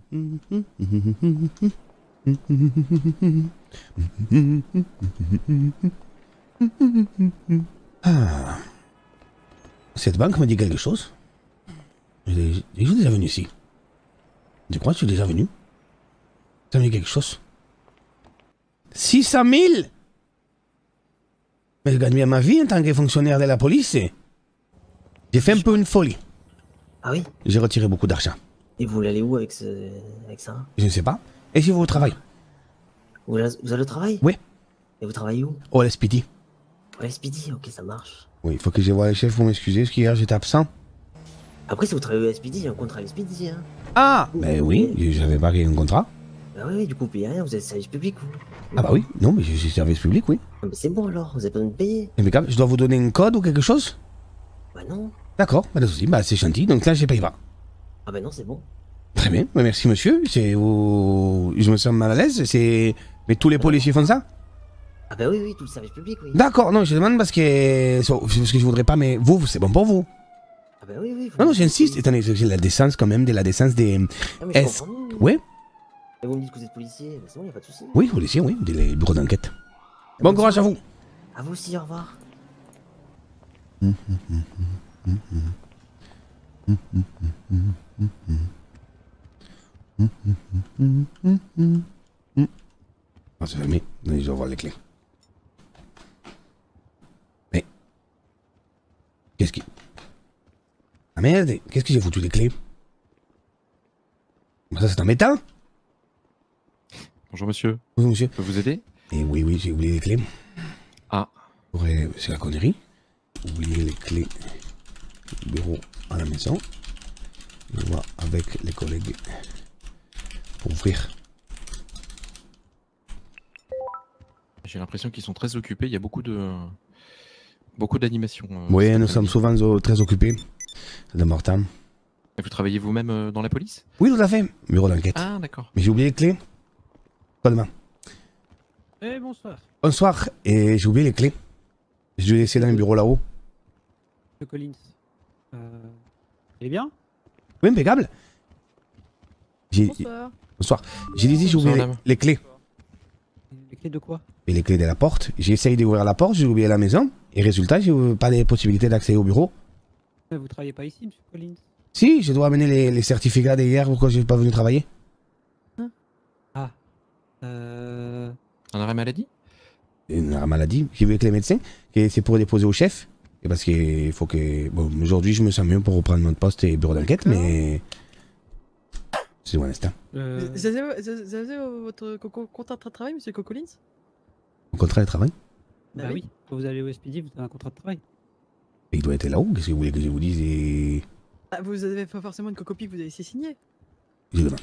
Ah. Cette banque m'a dit quelque chose. Je suis déjà venu ici. Je crois que je suis déjà venu. Ça me dit quelque chose. 600 000? Mais je gagne bien ma vie en tant que fonctionnaire de la police. J'ai fait un peu une folie. Ah oui? J'ai retiré beaucoup d'argent. Et vous voulez aller où avec, avec ça? Je ne sais pas. Et si vous au travail? Vous allez au travail? Oui. Et vous travaillez où? Au LSPD. Au SPD, ok, ça marche. Oui, il faut que je voie le chef pour m'excuser parce qu'hier j'étais absent. Après, si vous travaillez au SPD, il y a un contrat à l'SPD, hein. Ah, mais oui, j'avais pas un contrat. Bah oui, du coup, vous payez rien, vous êtes service public, vous. Ah bah oui, non, mais je suis service public, oui. Ah, mais c'est bon alors, vous avez pas besoin de payer. Impeccable, je dois vous donner un code ou quelque chose? Bah non. D'accord, pas de soucis, bah c'est gentil, donc là je paye pas. Ah bah non, c'est bon. Très bien, bah, merci monsieur, je me sens mal à l'aise, mais tous les policiers font ça? Ah bah oui, oui, tout le service public, oui. D'accord, non, je demande parce que je voudrais pas, mais vous, c'est bon pour vous? Ah bah oui, oui. Non, j'insiste, étant donné que j'ai la décence quand même, de la décence des... Ah mais je comprends. Oui? Et vous me dites que vous êtes policier, bah c'est bon, y a pas de soucis. Oui, policier, oui, des bureaux d'enquête. Bon courage à vous. À vous aussi, au revoir. Ah, c'est fermé, je dois voir les clés. Mais... Qu'est-ce qui... Ah merde, qu'est-ce que j'ai foutu les clés? Ça c'est embêtant. Bonjour monsieur. Bonjour monsieur. Je peux vous aider? Eh oui, oui, j'ai oublié les clés. Ah. C'est la connerie. Oublier les clés du bureau à la maison. Je vois avec les collègues pour ouvrir. J'ai l'impression qu'ils sont très occupés, il y a beaucoup d'animations. Oui, nous sommes souvent très occupés. C'est important. Et vous travaillez vous-même dans la police? Oui, tout à fait. Bureau d'enquête. Ah, d'accord. Mais j'ai oublié les clés. Pas demain. Eh, bonsoir. Bonsoir. Et j'ai oublié les clés. Je l'ai laissé dans le bureau là-haut. Monsieur Collins. Elle est bien? Oui, impeccable. Bonsoir. Bonsoir. J'ai dit j'ai oublié les clés. Les clés de quoi? Et les clés de la porte. J'ai essayé d'ouvrir la porte, j'ai oublié la maison. Et résultat, j'ai pas de possibilité d'accéder au bureau. Vous travaillez pas ici, monsieur Collins? Si, je dois amener les certificats d'hier pourquoi je n'ai pas venu travailler. Hein? Ah. Un arrêt maladie? Une maladie. J'ai vu avec les médecins que c'est pour déposer au chef. Et parce qu'il faut que... Bon, aujourd'hui, je me sens mieux pour reprendre mon poste et bureau d'enquête, mais... C'est mon instinct. Vous avez votre contrat de travail, monsieur Collins? Mon contrat de travail? Bah oui. Quand vous allez au SPD, vous avez un contrat de travail. Et il doit être là-haut. Qu'est-ce que vous voulez que je vous dise et... Ah, vous avez pas forcément une copie que vous avez laissé signer. Je demande.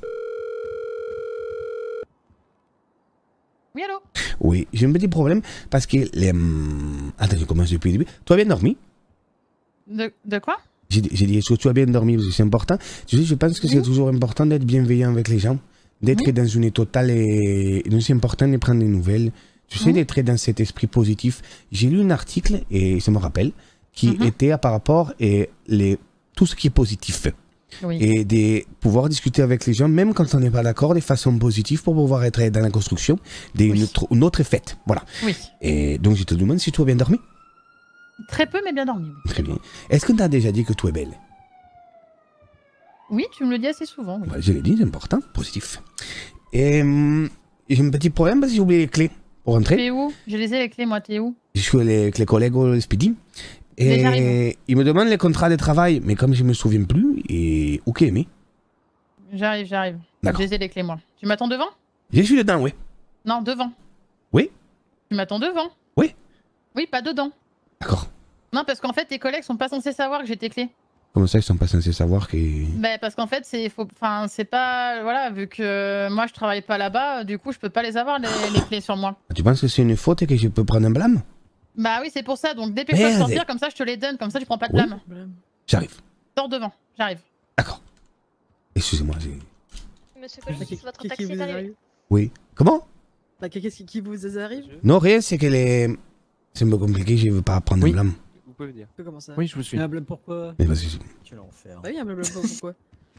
Oui, allô? Oui, j'ai un petit problème parce que les... Attends, je commence depuis le début. Tu as bien dormi? De quoi? J'ai dit, est-ce que tu as bien dormi? Parce que c'est important. Tu sais, je pense que c'est toujours important d'être bienveillant avec les gens, d'être dans une totale et... Donc c'est important de prendre des nouvelles. Tu sais, d'être dans cet esprit positif. J'ai lu un article, et ça me rappelle, qui était par rapport à tout ce qui est positif. Oui. Et de pouvoir discuter avec les gens, même quand on n'est pas d'accord, de façon positive pour pouvoir être dans la construction d'une autre fête. Voilà. Oui. Et donc je te demande si tu as bien dormi. Très peu, mais bien dormi. Oui. Très bien. Est-ce que tu as déjà dit que tu es belle? Oui, tu me le dis assez souvent. Oui. Ouais, je l'ai dit, c'est important, positif. Et j'ai un petit problème parce que j'ai oublié les clés pour rentrer. T'es où? J'ai laissé les clés, moi, t'es où? Je suis avec les collègues au SPD. Et ils me demandent les contrats de travail, mais comme je me souviens plus, et ok, mais. J'arrive. D'accord. J'ai les clés, moi. Tu m'attends devant? Je suis dedans, oui. Non, devant. Oui. Tu m'attends devant? Oui. Oui, pas dedans. D'accord. Non, parce qu'en fait, tes collègues sont pas censés savoir que j'ai tes clés. Comment ça, ils sont pas censés savoir que... Bah, parce qu'en fait, c'est pas... Voilà, vu que moi, je travaille pas là-bas, du coup, je peux pas les avoir, les clés sur moi. Tu penses que c'est une faute et que je peux prendre un blâme? Bah oui, c'est pour ça, donc dépêche-toi de sortir, comme ça, je te les donne, comme ça, tu prends pas de blâme. J'arrive. Sors devant, j'arrive. D'accord. Excusez-moi, j'ai... Monsieur Collins, votre taxi est arrivé. Oui. Comment? Bah, qu'est-ce qui vous arrive? Non, rien, c'est que les... C'est un peu compliqué, je veux pas prendre un blâme. Vous pouvez dire. Comment ça? Oui, je vous suis. Un blâme pourquoi? Mais parce que... Quel enfer. Ah oui, un blabla pourquoi?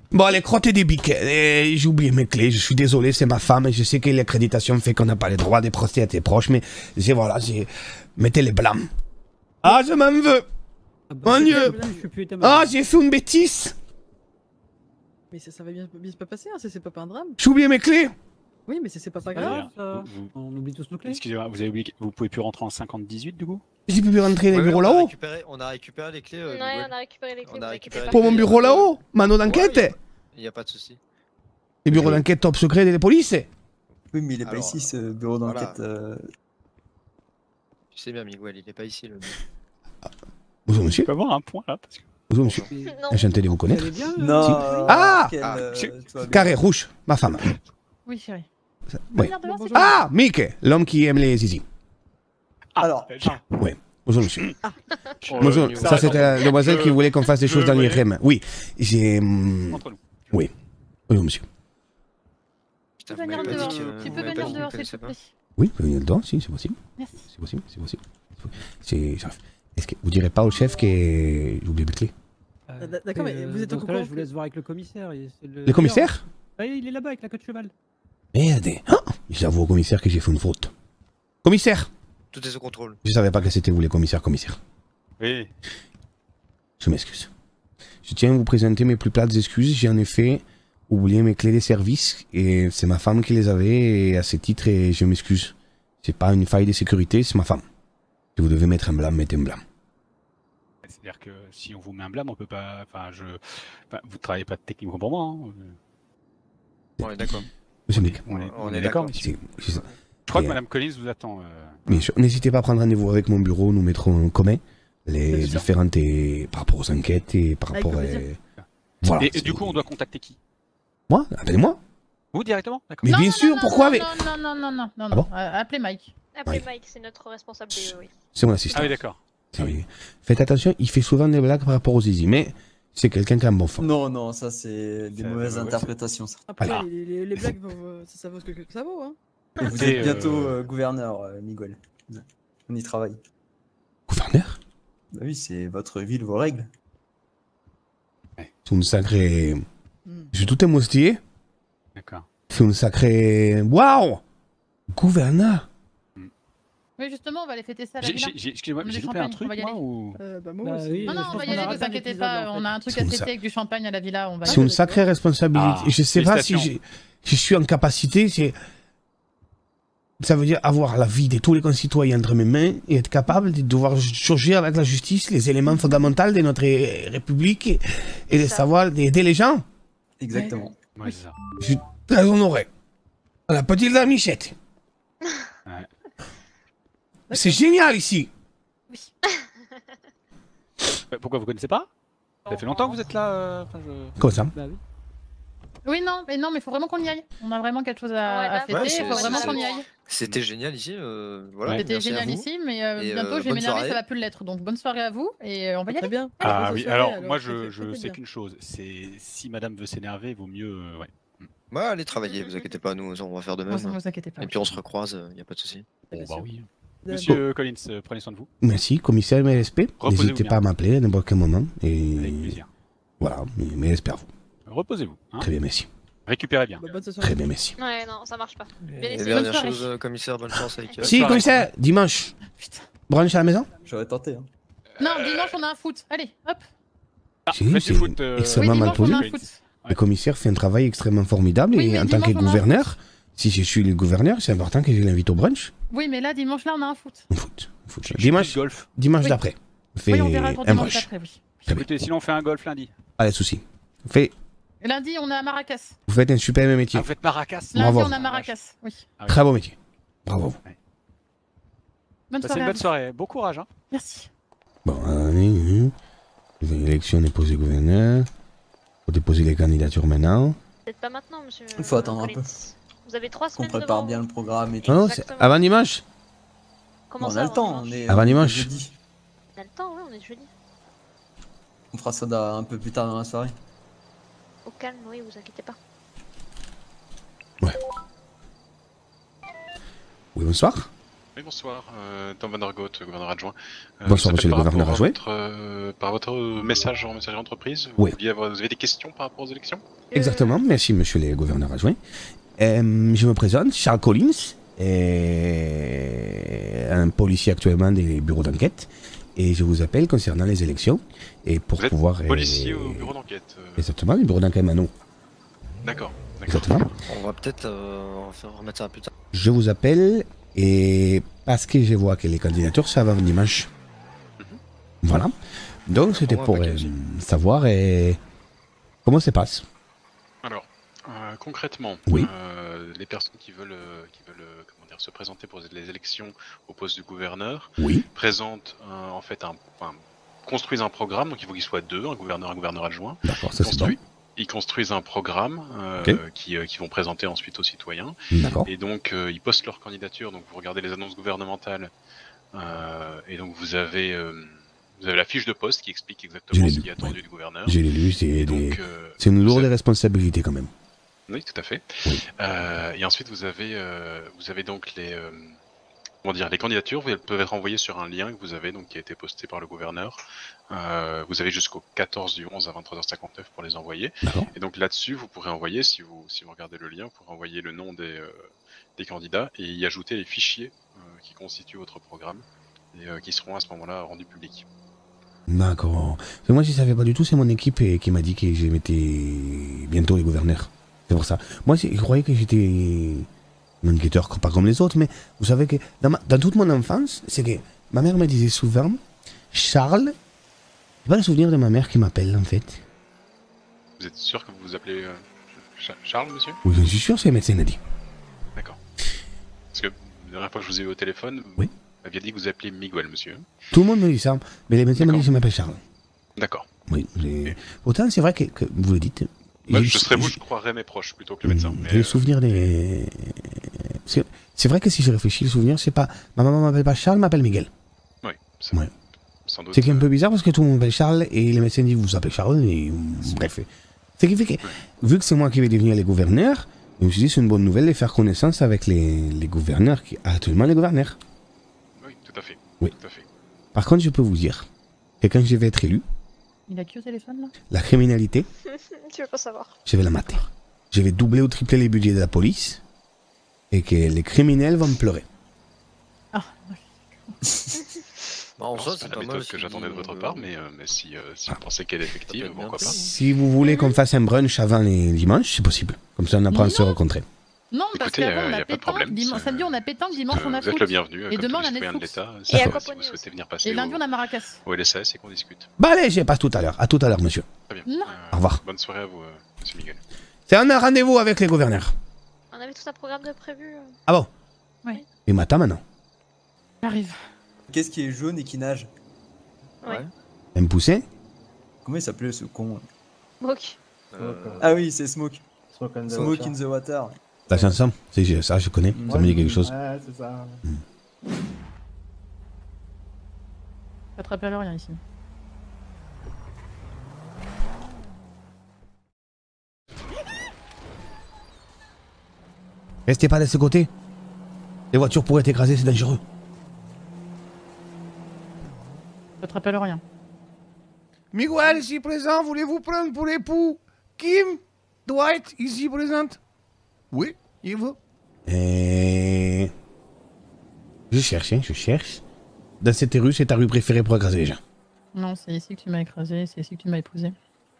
Bon, allez, crottez des biquets. J'ai oublié mes clés, je suis désolé, c'est ma femme. Et je sais que l'accréditation fait qu'on n'a pas les droits des procès à tes proches, mais voilà, mettez les blâmes. Ah, je m'en veux. Ah Mon Dieu. Ah, j'ai fait une bêtise. Mais ça va bien se passer, hein, c'est pas un drame. J'ai oublié mes clés. Oui, mais c'est pas Ah, grave. on oublie tous nos clés. Excusez-moi, vous avez oublié que vous pouvez plus rentrer en 50-18 du coup? J'ai pu rentrer dans le bureau là-haut. On a récupéré les clés. Ouais, on a récupéré les clés. On a vous récupéré inquiétez pas. Pour mon bureau là-haut. Mano d'enquête. Il y a pas de souci. Les bureaux d'enquête top secret de la police. Oui, mais il est pas Alors, ici, ce bureau d'enquête. Tu sais bien, Miguel, il est pas ici. Bonjour, monsieur. Je peux avoir un point là parce que... Bonjour, monsieur. Non. Enchanté de vous Vous connaître. allez bien Non. Si. Ah tout va bien. Carré rouge, ma femme. Oui, chérie. Oui. Regarde devant, c'est Ah, Mick, l'homme qui aime les zizi. Alors, Bonjour, monsieur. Oh, Bonjour, ça c'était la demoiselle qui voulait qu'on fasse des choses dans voyais. l'IRM. Oui, j'ai... Entre nous. Oui. Bonjour, monsieur. Tu peux venir dehors, tu peux venir dehors, s'il te plaît. Oui, vous venez dedans, si, c'est possible. Merci. C'est possible, c'est possible. Est-ce que vous direz pas au chef que j'ai oublié mes clés? D'accord, mais vous êtes au dans ce cas-là, courant je vous laisse voir avec le commissaire. Le commissaire? Ah, il est là-bas avec la queue de cheval. Merde. Ah, j'avoue au commissaire que j'ai fait une faute. Commissaire! Tout est sous contrôle. Je savais pas que c'était vous les commissaires. Oui. Je m'excuse. Je tiens à vous présenter mes plus plates excuses. J'ai en effet oublié mes clés de service et c'est ma femme qui les avait et à ce titre je m'excuse. C'est pas une faille de sécurité, c'est ma femme. Si vous devez mettre un blâme, mettez un blâme. C'est-à-dire que si on vous met un blâme, on peut pas. Enfin, vous travaillez pas techniquement pour moi. Hein. On est d'accord. Monsieur Mick. On est d'accord, monsieur. Je crois que Madame Collins vous attend. Bien sûr. N'hésitez pas à prendre rendez-vous avec mon bureau, nous mettrons en commun les Bien sûr. différentes par rapport aux enquêtes et par Avec rapport à... plaisir. Voilà. Et du coup, on doit contacter qui? Moi? Appelez-moi. Vous directement? D'accord. Mais bien sûr, pourquoi avec... Non. Ah bon Appelez Mike. Appelez Oui. Mike, c'est notre responsable BE, oui. C'est mon assistant. Ah oui, d'accord. Oui. Faites attention, il fait souvent des blagues par rapport aux zizi, mais c'est quelqu'un qui a un bon fond. non, ça c'est des Ça, mauvaises ouais, interprétations. Ça. Après, Alors. les blagues, ça vaut ce que ça vaut, hein. Vous Et, êtes bientôt gouverneur, Miguel. On y travaille. Gouverneur? Bah oui, c'est votre ville, vos règles. C'est une sacrée... Hmm. Je suis tout émoustillé. D'accord. C'est une sacrée... Waouh! Gouverneur? Oui, justement, on va aller fêter ça à la J'ai- villa. Excusez-moi, On est j'ai loupé champagne, un truc, on va y moi, aller. ou... Moi Bah aussi. oui. Non, je on pense va y qu'on aller, aura vous qu'un inquiétez épisode, pas, là, en on a fait. un truc C'est à comme fêter ça. avec du champagne à la villa, on va... C'est une sacrée responsabilité. Ah. Je sais pas si Félicitations. je suis en capacité, ça veut dire avoir la vie de tous les concitoyens entre mes mains et être capable de devoir changer avec la justice les éléments fondamentaux de notre République et de Ça. savoir d'aider les gens. Exactement. Ouais, c'est ça. Je suis très honoré. La petite Michette. Ouais. C'est génial ici. Pourquoi vous connaissez pas? Ça fait longtemps que vous êtes là. Comme ça. Bah oui. Oui, non, mais il faut vraiment qu'on y aille. On a vraiment quelque chose Ouais, à là, fêter, ouais, il c'est- faut vraiment c'est- qu'on y aille. C'était génial ici. Voilà. C'était merci à génial vous. ici, mais Et, bientôt je vais bonne m'énerver, soirée. ça va plus l'être. Donc bonne soirée à vous et on va y Très aller. bien. Ah Bonne oui, soirée, alors moi je très sais bien. qu'une chose, c'est si madame veut s'énerver, vaut mieux. Ouais. Ouais, allez travailler, vous inquiétez pas, nous on va faire de même. Ne vous inquiétez pas. Et puis on se recroise, y a pas de souci. Bon, bah oui. De- Monsieur Collins, prenez soin de vous. Merci, commissaire MLSP. Reposez-vous N'hésitez bien. pas à m'appeler à n'importe quel moment. Et Avec plaisir. voilà, MLSP à vous. Reposez-vous. Hein. Très bien, merci. Récupérez bien. Bonne soirée. Très bien, merci. Ouais, non, ça marche pas. Bien Et essayé. dernière soirée. chose, commissaire, bonne chance avec. Si, soirée. commissaire, dimanche, Putain. brunch à la maison? J'aurais tenté. Hein. Non, dimanche on a un foot. Allez, hop. Ah, Si, faites c'est du foot. extrêmement Oui, mal dimanche on a poli. un foot. Le commissaire fait un travail extrêmement formidable Oui, et mais en tant que dimanche, on a un gouverneur, si je suis le gouverneur, c'est important que je l'invite au brunch. Oui, mais là, dimanche là, on a un foot. Foot. Je joue Dimanche, du golf. dimanche Oui. d'après. On fait Oui, on verra pour un dimanche brunch. après, oui. Très bien. Écoutez, sinon on fait un golf lundi. Pas de souci. Fait, Et lundi, on est à Maracas. vous faites un super métier. Ah, vous faites Maracas. Lundi, Bravo. on est à Maracas. Oui. Ah oui. Très beau métier. Bravo. Bonne Passez soirée. une à bonne vous. soirée. Bon courage. Hein. Merci. Bon, allez. L'élection déposée gouverneur. Faut déposer les candidatures maintenant. Peut-être pas maintenant, monsieur. Il faut attendre un Collins. peu. Vous avez 3 Qu'on semaines prépare devant bien vous. le programme et tout. Non, c'est Exactement. avant dimanche. Comment On ça, a le avant temps, on dimanche est Avant dimanche. jeudi. On a le temps, ouais, on est jeudi. On fera ça un peu plus tard dans la soirée. Au calme, oui, vous inquiétez pas. Oui, bonsoir. Oui, bonsoir. Tom Van Ergoat, gouverneur adjoint. Bonsoir, monsieur le gouverneur adjoint. Par votre message en messagerie entreprise, Oui. vous avez des questions par rapport aux élections? Exactement, merci monsieur le gouverneur adjoint. Je me présente, Charles Collins, un policier actuellement des bureaux d'enquête, et je vous appelle concernant les élections, et pour Vous êtes pouvoir... policier au bureau d'enquête. Exactement, le bureau d'enquête Mano. D'accord. Exactement. On va peut-être remettre ça plus tard. Je vous appelle, et parce que je vois que les candidatures, ça va dimanche. Voilà. Donc c'était Pour pour moi, un paquet. savoir comment ça se passe. Alors, concrètement, Oui. les personnes qui veulent comment dire, se présenter pour les élections au poste du gouverneur Oui. présentent construisent un programme, donc il faut qu'ils soient deux, un gouverneur adjoint. D'accord, ça c'est bon. Ils construisent un programme Ok. qui vont présenter ensuite aux citoyens. D'accord. Et donc ils postent leur candidature, donc vous regardez les annonces gouvernementales, et donc vous avez la fiche de poste qui explique Je exactement l'ai ce lu, qui est attendu oui. du gouverneur. Je l'ai lu, c'est Donc, c'est une vous lourde avez- responsabilité quand même. Oui, tout à fait. Oui. Et ensuite, vous avez donc les candidatures. Elles peuvent être envoyées sur un lien que vous avez, donc qui a été posté par le gouverneur. Vous avez jusqu'au 14 du 11 à 23h59 pour les envoyer. D'accord. Et donc là-dessus, vous pourrez envoyer, si vous regardez le lien, vous pourrez envoyer le nom des candidats et y ajouter les fichiers qui constituent votre programme et qui seront à ce moment-là rendus publics. D'accord. Parce que moi, je ne savais pas du tout, c'est mon équipe qui m'a dit que je mettais bientôt les gouverneurs. C'est pour ça. Moi, je croyais que j'étais un enquêteur, pas comme les autres, mais vous savez que dans toute mon enfance, c'est que ma mère me disait souvent, Charles, j'ai pas le souvenir de ma mère qui m'appelle en fait. Vous êtes sûr que vous vous appelez Charles, monsieur? Oui, je suis sûr, c'est le médecin qui a dit. D'accord. Parce que la dernière fois que je vous ai eu au téléphone, Oui. vous m'aviez dit que vous appelez Miguel, monsieur. Tout le monde me dit ça, mais les médecins m'ont dit que je m'appelle Charles. D'accord. Oui. Pourtant, c'est vrai que vous le dites. Moi, J'ai- je serais vous, je croirais mes proches plutôt que le médecin. Mais, J'ai le souvenir des. C'est vrai que si je réfléchis, le souvenir, c'est pas. Ma maman m'appelle pas Charles, m'appelle Miguel. oui, c'est Ouais. sans doute. C'est un peu bizarre parce que tout le monde m'appelle Charles et les médecins disent vous appelez Charles et bref. Ce qui fait que, vu que c'est moi qui vais devenir les gouverneurs, je me suis dit c'est une bonne nouvelle de faire connaissance avec les gouverneurs, qui actuellement les gouverneurs. Oui, tout à fait. Oui. Tout à fait. Par contre, je peux vous dire que quand je vais être élu, Il a qui au téléphone là? la criminalité, Tu veux pas savoir. je vais la mater. Je vais doubler ou tripler les budgets de la police et que les criminels vont me pleurer. Ah, Bah, en Non, soi, c'est c'est pas pas la mal. méthode que j'attendais de votre part, mais si vous pensez qu'elle est effective, peut être pourquoi bien. pas. Si vous voulez qu'on fasse un brunch avant les dimanches, c'est possible. Comme ça, on apprend à se rencontrer. non, parce Écoutez, qu'avant on y a a pas de problème, pétanque, c'est- samedi on a pétanque, dimanche on a Vous êtes foot. le bienvenu, Et comme demain, tous les on a citoyens de Netflix. l'État. Et Si Aquaponie vous souhaitez aussi. venir passer Et lundi on a Maracas. au LSS et qu'on discute. Bah allez, je passe tout à l'heure. À tout à l'heure, monsieur. Très bien. Non. Au revoir. Bonne soirée à vous, monsieur Miguel. C'est un rendez-vous avec les gouverneurs. On avait tout un programme de prévu. Ah bon? Oui. Et matin maintenant. J'arrive. Qu'est-ce qui est jaune et qui nage? Ouais. Un poussin? Comment il s'appelait ce con? Ok. Ah oui, c'est Smoke. Smoke on the Smoke water. in the water. La chanson? C'est ça, je connais. Ça me dit quelque chose. Ouais, c'est ça. Attrape à rien ici. Restez pas de ce côté. Les voitures pourraient être écrasées, c'est dangereux. Attrape à rien. Miguel, ici présent, voulez-vous prendre pour époux Kim? Dwight, ici présente? Oui, il veut. Je cherche, hein, je cherche. Dans cette rue, c'est ta rue préférée pour écraser les gens. Non, c'est ici que tu m'as écrasé, c'est ici que tu m'as épousé.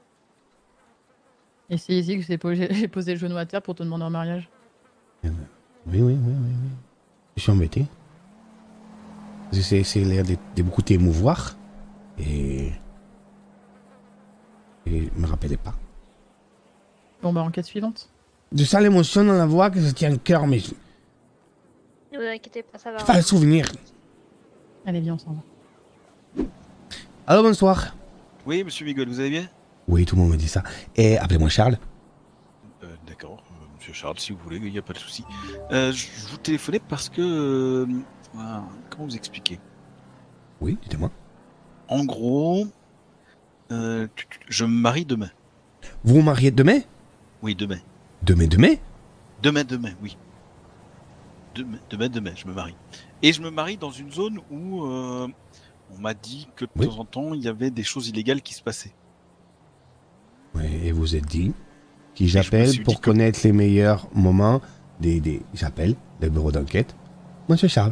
Et c'est ici que j'ai posé le genou à terre pour te demander en mariage. Oui. Je suis embêté. Parce que c'est l'air de beaucoup t'émouvoir. Et je me rappelais pas. Bon bah enquête suivante. Je sens l'émotion dans la voix que je tiens le cœur, mais je Ne vous inquiétez pas, ça va. pas le souvenir. Allez viens on s'en va. Allô, bonsoir. Oui, monsieur Miguel, vous allez bien? Oui, tout le monde me dit ça. Et appelez-moi Charles. D'accord, monsieur Charles, si vous voulez, il n'y a pas de souci. Je vous téléphonais parce que... comment vous expliquer? Oui, dites-moi. En gros, je me marie demain. Vous vous mariez demain? Oui, demain. Demain? Demain, oui. Demain, je me marie. Et je me marie dans une zone où on m'a dit que de Oui. temps en temps, il y avait des choses illégales qui se passaient. Ouais, et vous êtes dit qui je me j'appelle suis pour dit que- connaître les meilleurs moments j'appelle le bureau d'enquête. Monsieur Charles.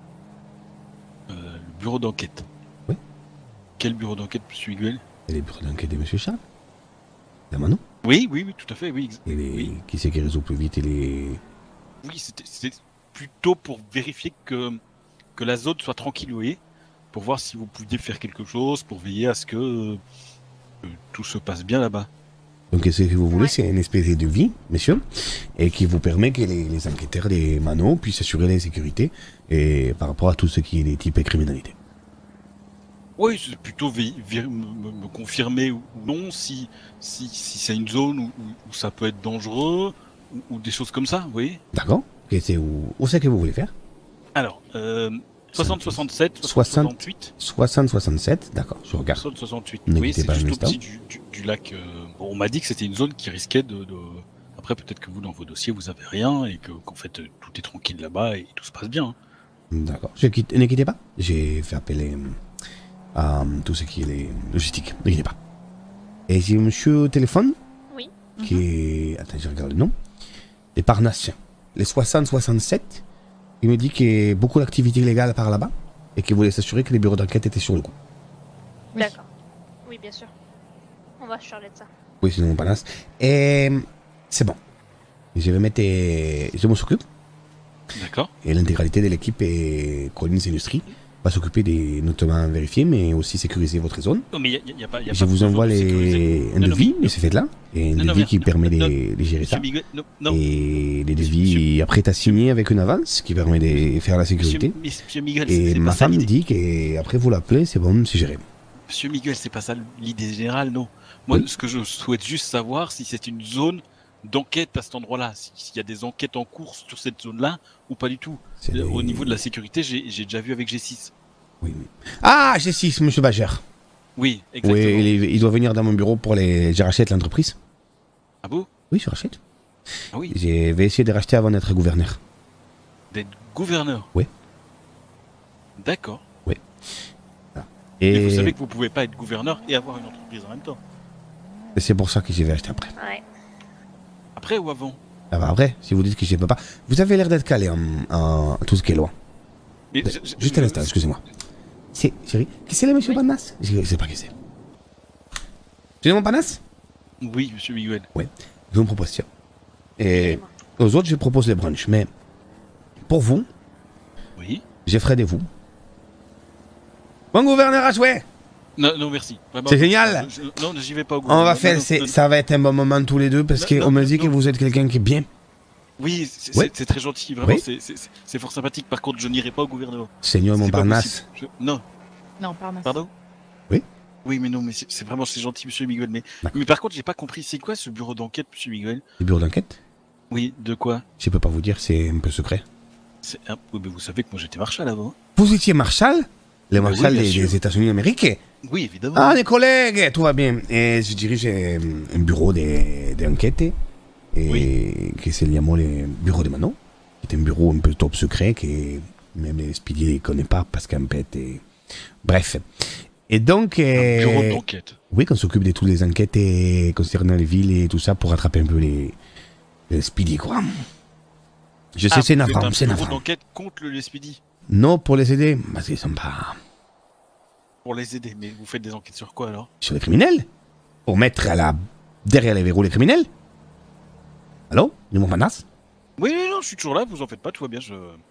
Le bureau d'enquête. Oui. Quel bureau d'enquête, monsieur Miguel? Et les bureaux d'enquête de Monsieur Charles. La Manon. Oui, tout à fait, oui. Et les... Oui. Qui c'est qui résout plus vite et les... Oui, c'était plutôt pour vérifier que la zone soit tranquille, vous voyez, pour voir si vous pouviez faire quelque chose, pour veiller à ce que tout se passe bien là-bas. Donc ce que vous voulez, Ouais. c'est une espèce de vie, monsieur, et qui vous permet que les enquêteurs des Manos puissent assurer la sécurité et par rapport à tout ce qui est des types de criminalité. Oui, c'est plutôt me confirmer ou non si c'est une zone où ça peut être dangereux ou des choses comme ça, vous voyez. D'accord. Et c'est où c'est que vous voulez faire? Alors, 60-67, 60. 68, 60-67, d'accord, je regarde. 60-68. N'hésitez Oui, c'est pas un juste au instant. petit du lac. Bon, on m'a dit que c'était une zone qui risquait de... Après, peut-être que vous, dans vos dossiers, vous avez rien et qu'en fait, tout est tranquille là-bas et tout se passe bien. D'accord. Ne quittez pas. J'ai fait appeler à tout ce qui est les logistiques. Ne quittez pas. Et j'ai monsieur au téléphone Oui. qui est... Attends, je regarde le nom. Les Parnassiens. Les 60-67. Il me dit qu'il y a beaucoup d'activités illégales par là-bas et qu'il voulait s'assurer que les bureaux d'enquête étaient sur le coup. Oui. D'accord. Oui, bien sûr. On va charger de ça. Oui, sinon on panasse. Et c'est bon. Je vais mettre... Je m'en occupe. D'accord. Et l'intégralité de l'équipe et Collins Industries va s'occuper des notamment vérifier, mais aussi sécuriser votre zone. Non, mais il y a pas... Je vous envoie un devis, mais c'est fait là. Et un devis qui permet de gérer ça. Monsieur Miguel, non. Et les devis, après, t'as signé avec une avance qui permet de faire la sécurité. Monsieur Miguel, Et c'est ma pas ça femme l'idée. dit qu'après vous l'appelez, c'est bon, c'est géré. Monsieur Miguel, c'est pas ça l'idée générale, non. Moi, Oui. ce que je souhaite juste savoir, si c'est une zone d'enquête à cet endroit-là, s'il y a des enquêtes en cours sur cette zone-là, ou pas du tout. C'est des- Au niveau de la sécurité, j'ai déjà vu avec G6. Oui, oui. Ah, j'ai 6, monsieur Bagère. Oui, exactement. Oui, il doit venir dans mon bureau pour les. Je rachète l'entreprise. Ah bon? Oui, je rachète. Ah oui, Je vais essayer de racheter avant d'être gouverneur. d'être gouverneur. Oui. D'accord. Et Mais vous savez que vous pouvez pas être gouverneur et avoir une entreprise en même temps. c'est pour ça que je vais acheter après. Ouais. Après ou avant? Ah bah après, si vous dites que je ne peux pas. Vous avez l'air d'être calé en tout ce qui est loi. Mais Juste à l'instant, excusez-moi. C'est, chérie, qui c'est le monsieur Panas? Je ne sais pas qui c'est. C'est mon Panas? Oui, monsieur Miguel. J'ai une proposition. Et aux autres, je propose les brunchs. Mais pour vous, Oui. je ferai de vous. Bon gouverneur à jouer. Non, non, merci. Vraiment, C'est génial. Non, j'y vais pas au On gouvernement. va faire, Non, non, ça va être un bon moment tous les deux parce Non, qu'on me non, dit que non. vous êtes quelqu'un qui est bien. Oui, Ouais. c'est très gentil, vraiment, Oui. c'est fort sympathique. Par contre, je n'irai pas au gouvernement. Seigneur C'est pas Montparnasse. possible. Non, Non, pardon. pardon. Oui. Oui, mais non, mais c'est vraiment c'est gentil, monsieur Miguel. Mais D'accord. par contre, j'ai pas compris. C'est quoi ce bureau d'enquête, monsieur Miguel? Le bureau d'enquête? Oui, de quoi? Je peux pas vous dire, c'est un peu secret. Oui, mais vous savez que moi j'étais marshal avant. Vous étiez marshal? Le Bah oui, marshal bien des sûr. États-Unis américains? Oui, évidemment. Ah, des collègues, tout va bien. Et je dirige un bureau d'enquête, et que c'est le bureau de Manon, qui est un bureau un peu top secret, que même les Speedy ne connaissent pas, parce qu'en fait, bref. Et donc... Un bureau d'enquête. Oui, qu'on s'occupe de toutes les enquêtes concernant les villes et tout ça, pour rattraper un peu les Speedy, quoi. Je sais, c'est un navrant, c'est bureau navrant. d'enquête contre le SPD. Non, pour les aider, parce qu'ils sont pas... Pour les aider. Mais vous faites des enquêtes sur quoi alors? Sur les criminels. Pour mettre derrière les verrous les criminels. Allô? Nous, mon Panas? Oui, non, je suis toujours là, vous en faites pas, tout va bien.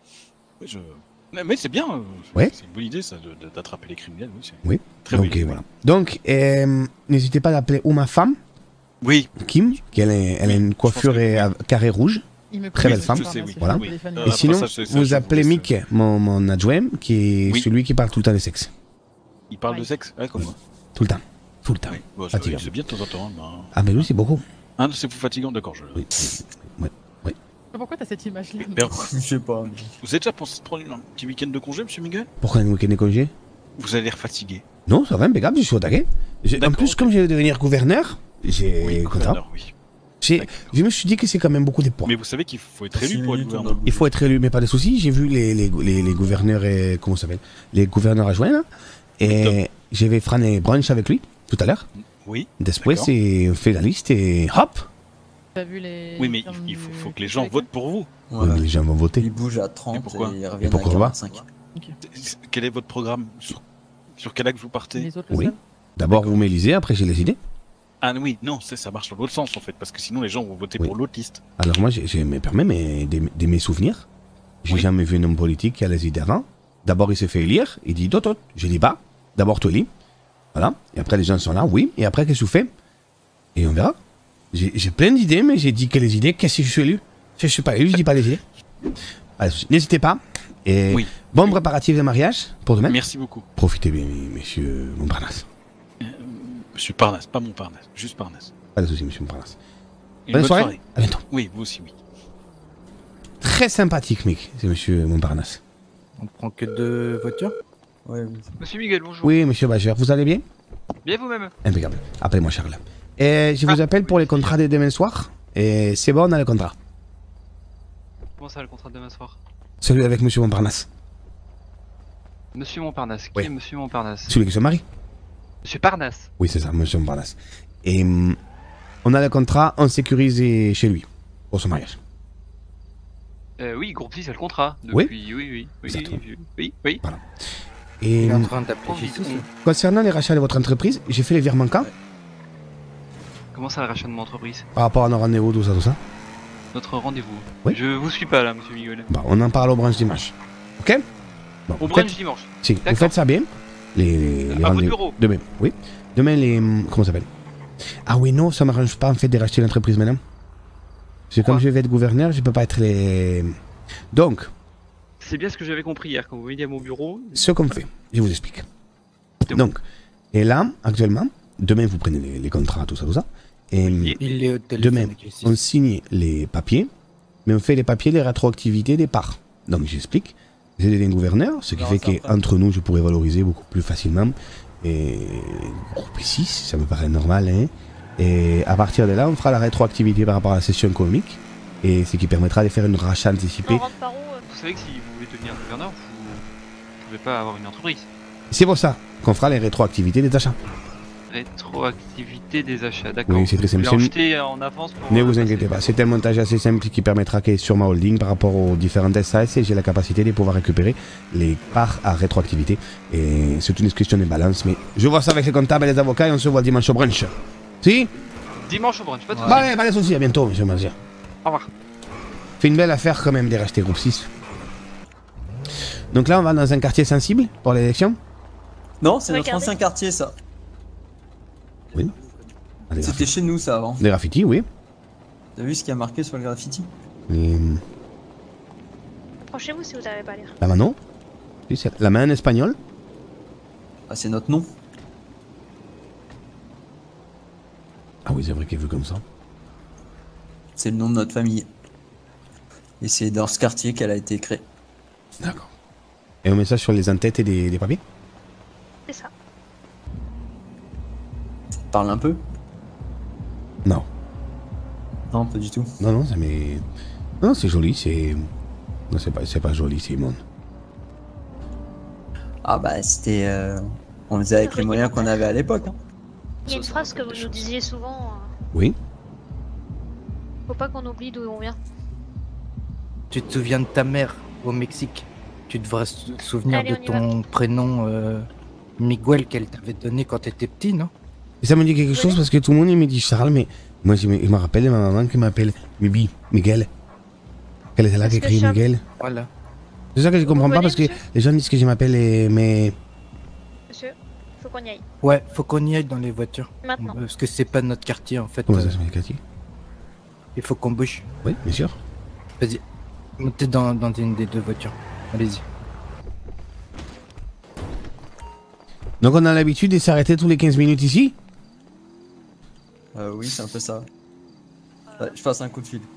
Mais c'est bien. Ouais. C'est une bonne idée, ça, d'attraper les criminels. Oui, Oui. Très Donc, bonne idée. voilà. Donc, n'hésitez pas à appeler ou ma femme, Oui. Kim, qui elle a une coiffure à carré rouge. Il me Très coupe belle femme. le Je sais, oui. Voilà. téléphone. Et Et après sinon, ça, ça, vous je appelez vous laisse. Mick, mon adjoint, qui est Oui. celui qui parle tout le temps de sexe. Il parle de Ouais. sexe? Ouais, comme moi. Tout le temps. Tout le temps. Oui. Bon, Fatigant. c'est bien de temps en temps. Ben... Ah, ben oui, c'est beaucoup. Ah, c'est plus fatigant, d'accord. Oui. Ouais. Pourquoi t'as cette image-là? Mais Je sais pas. vous avez déjà pensé prendre un petit week-end de congé, monsieur Miguel? Pourquoi un week-end de congé? Vous avez l'air fatigué. Non, ça va, impeccable, je suis au taquet. En D'accord, plus, ok. comme je vais devenir gouverneur, j'ai content. gouverneur, oui. Je me suis dit que c'est quand même beaucoup de points. Mais vous savez qu'il faut être élu pour être gouverneur. Il faut être élu, mais pas de soucis. J'ai vu les gouverneurs, comment ça s'appelle, les gouverneurs adjoints, là. Et je vais faire un brunch avec lui tout à l'heure. Oui. Después, on fait la liste et hop. T'as vu les... Oui, mais il faut que les gens votent pour vous. Ouais, mais les gens vont voter. Il bouge à 30 Et pourquoi et il revient à pourquoi 45. Quel est votre programme sur quel axe vous partez? Les autres le Oui. savent. D'abord, vous m'élisez, après, j'ai les idées. Ah oui, non, ça marche dans l'autre sens en fait, parce que sinon les gens vont voter pour l'autre liste. Alors, moi, je me permets de mes souvenirs. J'ai jamais vu un homme politique qui a les idées avant. D'abord, il se fait élire, il dit tot. Je dis pas. D'abord, tu élis. Voilà. Et après, les gens sont là, oui. Et après, qu'est-ce que tu fais? Et on verra. J'ai plein d'idées, mais j'ai dit que les idées, qu'est-ce que je suis élu? Si je suis pas élu, je dis pas les idées. Allez, n'hésitez pas. Et bon préparatif de mariage pour demain. Merci beaucoup. Profitez bien, monsieur Montparnasse. Monsieur Parnasse, pas Montparnasse, juste Parnasse. Pas de soucis, monsieur Montparnasse. Bonne soirée. À bientôt. Oui, vous aussi, oui. Très sympathique, mec, c'est monsieur Montparnasse. On prend que 2 voitures? Oui. Monsieur Miguel, bonjour. Oui, monsieur Bachar, vous allez bien? Bien vous-même. Impeccable. Appelez-moi Charles. Et je vous appelle pour les contrats de demain soir. Et c'est bon, on a le contrat. Comment ça, le contrat de demain soir? Celui avec monsieur Montparnasse. Monsieur Montparnasse. Qui Oui. est monsieur Montparnasse? Celui qui se marie. Monsieur Parnasse. Oui, c'est ça, monsieur Montparnasse. Et on a le contrat, on sécurise chez lui pour son mariage. Oui, groupe 6 a le contrat. Oui. Depuis... Oui. Voilà. Et Il est en train d'appeler Jesus. concernant les rachats de votre entreprise, j'ai fait les virements quand? Comment ça, le rachat de mon entreprise? Par rapport à nos rendez-vous, tout ça. Notre rendez-vous. Oui. Je vous suis pas là, monsieur Miguel. Bah, on en parle au branche dimanche. Ok? Bon, Au vous brunch faites- dimanche. Si, vous D'accord. faites ça bien. Les À votre rendez-vous. bureau. Demain, oui. Demain, comment ça s'appelle? Ah oui, non, ça m'arrange pas en fait de racheter l'entreprise maintenant. Parce que comme je vais être gouverneur, je peux pas être les. Donc, C'est bien ce que j'avais compris hier quand vous veniez à mon bureau. ce qu'on fait, je vous explique. Donc, et là, actuellement, demain vous prenez les contrats, tout ça. Et Il est au téléphone demain, avec les six. on signe les papiers, mais on fait les papiers de rétroactivité des parts. Donc, j'explique. J'ai des gouverneurs, ce qui fait qu'entre nous, je pourrais valoriser beaucoup plus facilement. Et groupe 6, ça me paraît normal. Hein. Et à partir de là, on fera la rétroactivité par rapport à la session économique. Et ce qui permettra de faire une rachat anticipé. Vous savez que si vous voulez devenir gouverneur, vous ne pouvez pas avoir une entreprise. C'est pour ça qu'on fera les rétroactivités des achats. Rétroactivité des achats, d'accord. Oui, c'est très simple. Vous voulez acheter en avance pour... Ne vous inquiétez pas, c'est un montage assez simple qui permettra que sur ma holding, par rapport aux différentes SAS, j'ai la capacité de pouvoir récupérer les parts à rétroactivité. Et c'est une question de balance, mais je vois ça avec les comptables et les avocats et on se voit dimanche au brunch. Si? Dimanche au brunch, pas de soucis. Bah ouais, pas de soucis, à bientôt, monsieur Mazia. Au revoir. Fait une belle affaire quand même de racheter groupe 6. Donc là, on va dans un quartier sensible pour l'élection? Non, c'est notre Regardez. ancien quartier, ça. Oui. C'était chez nous, ça, avant. Des graffitis, oui. T'as vu ce qu'il y a marqué sur le graffiti? Et, Approchez-vous si vous n'arrivez pas à lire. la main, non? Oui, c'est la main en espagnol. Ah, c'est notre nom. Ah oui, c'est vrai qu'il est vu comme ça. C'est le nom de notre famille. Et c'est dans ce quartier qu'elle a été créée. D'accord. Et on met ça sur les entêtes et des papiers? C'est ça. Parle un peu? Non. Non, pas du tout. Non, non, ça met... Non, c'est joli, c'est... Non, c'est pas joli, c'est immonde. Ah bah, c'était... On faisait avec les moyens qu'on avait à l'époque. Hein. Il y a une phrase que vous nous disiez souvent. Oui. Faut pas qu'on oublie d'où on vient. Tu te souviens de ta mère au Mexique? Tu devrais te souvenir Allez, de on y ton prénom Miguel qu'elle t'avait donné quand t'étais petit, non? Et ça me dit quelque chose parce que tout le monde il me dit Charles, mais moi je me rappelle de ma maman qui m'appelle Miguel. Quelle est là qui écrit Miguel? Voilà. C'est ça que je comprends pas parce que monsieur les gens disent que je m'appelle mais... Monsieur, faut qu'on y aille. Ouais, faut qu'on y aille dans les voitures. Maintenant. Parce que c'est pas notre quartier en fait. Comment ça se fait, Cathy? Il faut qu'on bouge. Oui, bien sûr. Vas-y, montez dans une des deux voitures. Allez-y. Donc on a l'habitude de s'arrêter tous les 15 minutes ici? Oui, c'est un peu ça. Ouais, je passe un coup de fil.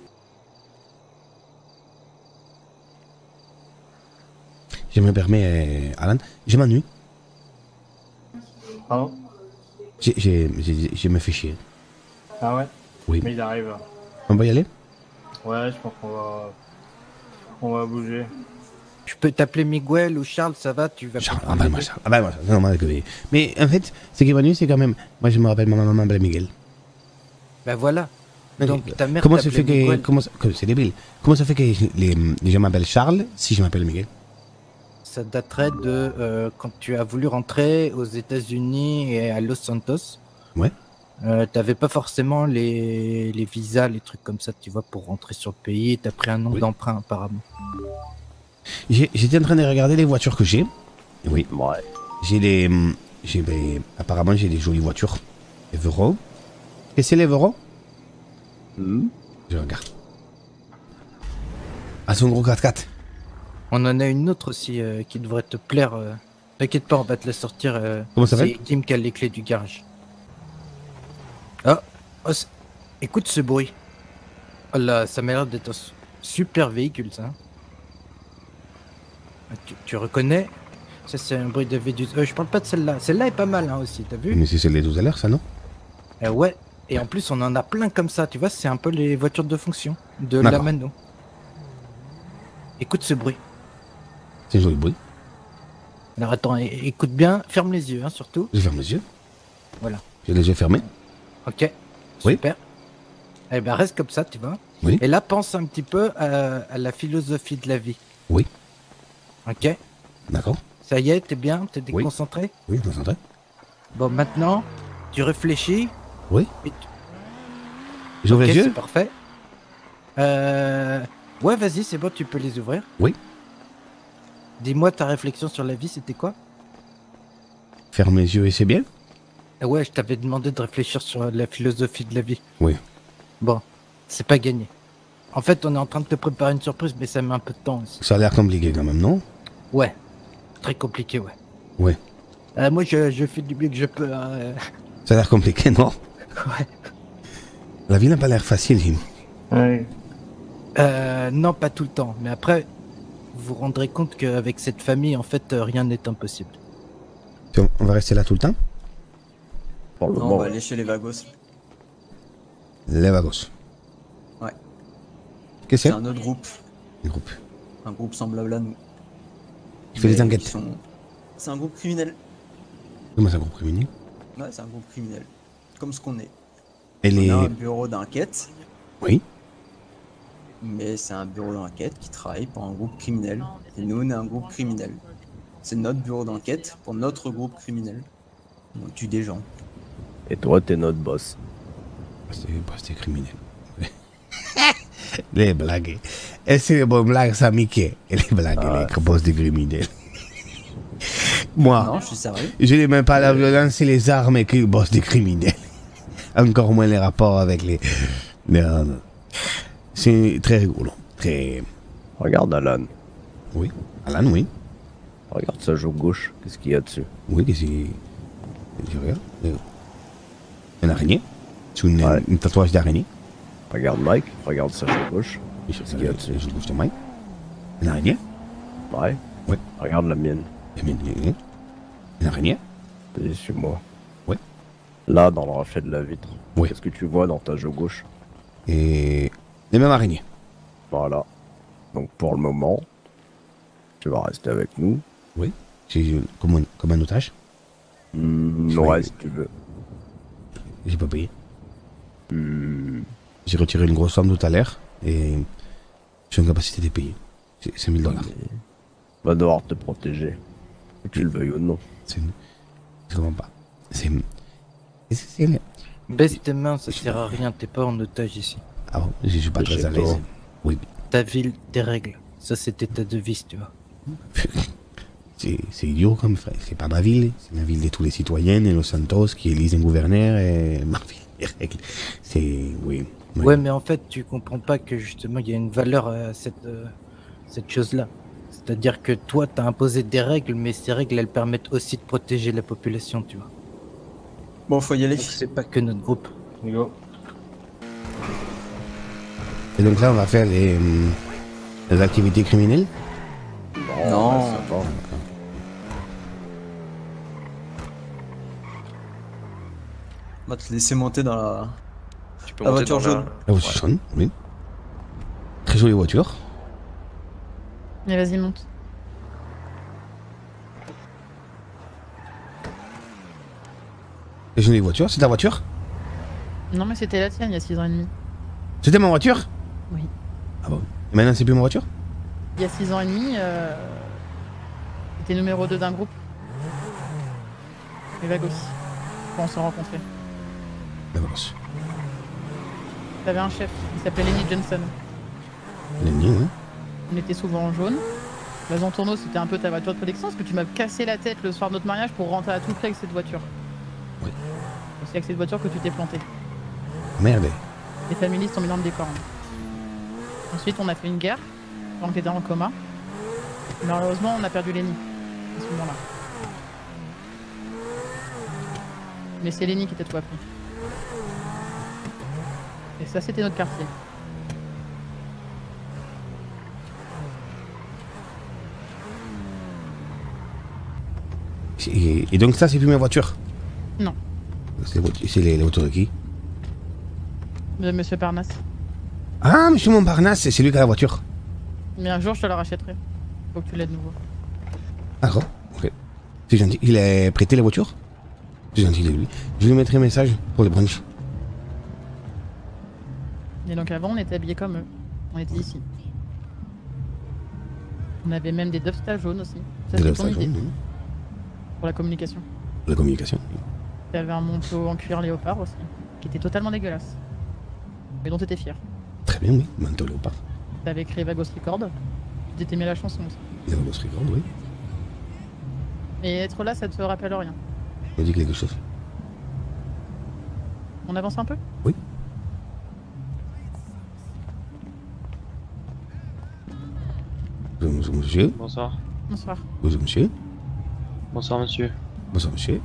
Je me permets, Alan, je m'ennuie. Pardon? Je me fais chier. Ah ouais? Oui. Mais il arrive. On va y aller? Ouais, je pense qu'on va bouger. Je peux t'appeler Miguel ou Charles, ça va? Tu vas Charles, ah bah moi Charles. Ah bah moi, c'est normal que... Mais en fait, ce qui est venu, c'est quand même... Moi, je me rappelle, ma maman m'appelle Miguel. Bah voilà. Donc ta mère Comment ça fait t'appelait que... Miguel. C'est débile. Comment ça fait que les gens m'appellent Charles si je m'appelle Miguel? Ça daterait de quand tu as voulu rentrer aux États-Unis et à Los Santos. Ouais. T'avais pas forcément les visas, les trucs comme ça, tu vois, pour rentrer sur le pays. T'as pris un nom d'emprunt apparemment. J'étais en train de regarder les voitures que j'ai. Oui. Ouais. Apparemment, j'ai des jolies voitures. Evero. Qu'est-ce que c'est l'Evero? Je regarde. Ah, c'est un gros 4x4. On en a une autre aussi qui devrait te plaire. T'inquiète pas, on va te la sortir. Comment ça c'est s'appelle? Kim qui a les clés du garage. Écoute ce bruit. Oh là, ça m'a l'air d'être un super véhicule, ça. Tu reconnais? Ça, c'est un bruit de V12. Je parle pas de celle-là. Celle-là est pas mal hein, aussi, t'as vu? Mais c'est celle des 12 à l'heure, ça, non? Ouais. Et en plus, on en a plein comme ça. Tu vois, c'est un peu les voitures de fonction de D'accord. la Mano. Écoute ce bruit. C'est un joli bruit. Alors attends, écoute bien. Ferme les yeux, hein, surtout. Je ferme les yeux. Voilà. J'ai les yeux fermés. Ok. Oui. Super. Eh ben reste comme ça, tu vois. Oui. Et là, pense un petit peu à la philosophie de la vie. Oui. Ok. D'accord. Ça y est, t'es bien? T'es déconcentré? Oui, concentré. Bon, maintenant, tu réfléchis. Oui. Et J'ouvre les Ok, yeux? c'est parfait. Ouais, vas-y, c'est bon, tu peux les ouvrir. Oui. Dis-moi ta réflexion sur la vie, c'était quoi? Ferme les yeux et c'est bien? Ouais, je t'avais demandé de réfléchir sur la philosophie de la vie. Oui. Bon, c'est pas gagné. En fait, on est en train de te préparer une surprise, mais ça met un peu de temps aussi. Ça a l'air compliqué quand même, non? Ouais, très compliqué, ouais. Ouais. Moi, je fais du mieux que je peux. Ça a l'air compliqué, non? Ouais. La vie n'a pas l'air facile, Jim. Ouais. Non, pas tout le temps. Mais après, vous vous rendrez compte qu'avec cette famille, en fait, rien n'est impossible. On va rester là tout le temps? Non, on va aller chez les Vagos. Les Vagos. Ouais. Qu'est-ce que c'est? C'est un autre groupe. Un groupe. Un groupe semblable à nous. Il fait des Mais enquêtes. C'est un groupe criminel. Comment c'est un groupe criminel? Ouais, c'est un groupe criminel. Comme ce qu'on est. Et les... On a un bureau d'enquête. Oui. Mais c'est un bureau d'enquête qui travaille pour un groupe criminel. Et nous, on est un groupe criminel. C'est notre bureau d'enquête pour notre groupe criminel. On tue des gens. Et toi, t'es notre boss. C'est criminel. Les blagues. Et c'est les bonnes blagues, ça, Mickey. Et les blagues, les boss des criminels. Moi, Non, je suis sérieux. je n'ai même pas la violence et les armes et que le boss des criminels. Encore moins les rapports avec les... Non. C'est très rigolo. Très... Regarde Alan. Oui. Alan, oui. Regarde sa joue gauche. Qu'est-ce qu'il y a dessus? Oui, qu'est-ce que je regarde. Une araignée. C'est une tatouage d'araignée. Regarde Mike. Regarde sa joue gauche. Qu'est-ce qu'il y a dessus? Je trouve que c'est Mike. Une araignée. Ouais. Ouais. Regarde la mienne. La mienne. Une araignée. C'est sur moi. Ouais. Là, dans le reflet de la vitre. Ouais. Qu'est-ce que tu vois dans ta joue gauche? Et les mêmes araignées. Voilà. Donc pour le moment, tu vas rester avec nous. Oui. C'est comme un otage. Ouais, si tu veux. J'ai pas payé. J'ai retiré une grosse somme tout à l'heure et je suis en capacité de payer. C'est 5 000 $. Va devoir te protéger. Que tu le veuilles ou non. Je comprends pas. C'est... Baisse tes mains, ça sert à rien, t'es pas en otage ici. Ah bon, je suis pas très à l'aise. Oui. Ta ville, tes règles. Ça, c'était ta devise, tu vois. C'est idiot comme frère. C'est pas ma ville, c'est la ville de tous les citoyens et Los Santos qui élisent un gouverneur et ma ville, les règles. C'est... Oui. Ouais, mais en fait, tu comprends pas que justement, il y a une valeur à cette chose-là. C'est-à-dire que toi, t'as imposé des règles, mais ces règles, elles permettent aussi de protéger la population, tu vois. Bon, faut y aller. C'est pas que notre groupe. Go. Et donc là, on va faire les activités criminelles. Non. Ça va. On va te laisser monter dans la... peux La monter voiture dans jaune. La voiture jaune, oui. Très jolie voiture. Mais vas-y, monte. Très jolie voiture, c'est ta voiture? Non, mais c'était la tienne il y a 6 ans et demi. C'était ma voiture? Oui. Ah bon? Et maintenant c'est plus ma voiture? Il y a 6 ans et demi, t'étais numéro 2 d'un groupe. Les Vagos. Quand on s'est rencontrés. La Vagos. T'avais un chef, il s'appelait Lenny Johnson. Lenny, oui. On était souvent en jaune. La Zantourneau, c'était un peu ta voiture de prédilection parce que tu m'as cassé la tête le soir de notre mariage pour rentrer à tout prix avec cette voiture. Oui. C'est avec cette voiture que tu t'es planté. Merde. Les familistes ont mis dans le décor. Ensuite, on a fait une guerre. Quand on était en coma. Malheureusement, on a perdu Lenny à ce moment-là. Mais c'est Lenny qui t'a tout appris. Et ça, c'était notre quartier. Et donc ça, c'est plus ma voiture? Non. C'est les voitures de qui? De Monsieur Parnasse. Ah, Monsieur Montparnasse, c'est lui qui a la voiture. Mais un jour, je te la rachèterai. Faut que tu l'aies de nouveau. D'accord, ok. C'est gentil. Il a prêté la voiture? C'est gentil de lui. Je lui mettrai un message pour le brunch. Et donc avant, on était habillés comme eux. On était ici. On avait même des dubstas jaunes aussi. Ça, Des c'est ton dubstas idée. jaunes, oui. Pour la communication. La communication. T'avais un manteau en cuir léopard aussi, qui était totalement dégueulasse. Mais dont t'étais fier. Très bien, oui. Manteau léopard. T'avais créé Vagos Record. Tu t'étais mis la chanson aussi. Les Vagos Record, oui. Et être là, ça te rappelle rien. On dit quelque chose. On avance un peu? Oui. Bonjour, monsieur. Bonsoir. Bonsoir. Bonjour, monsieur. Bonsoir, monsieur. Bonsoir, monsieur.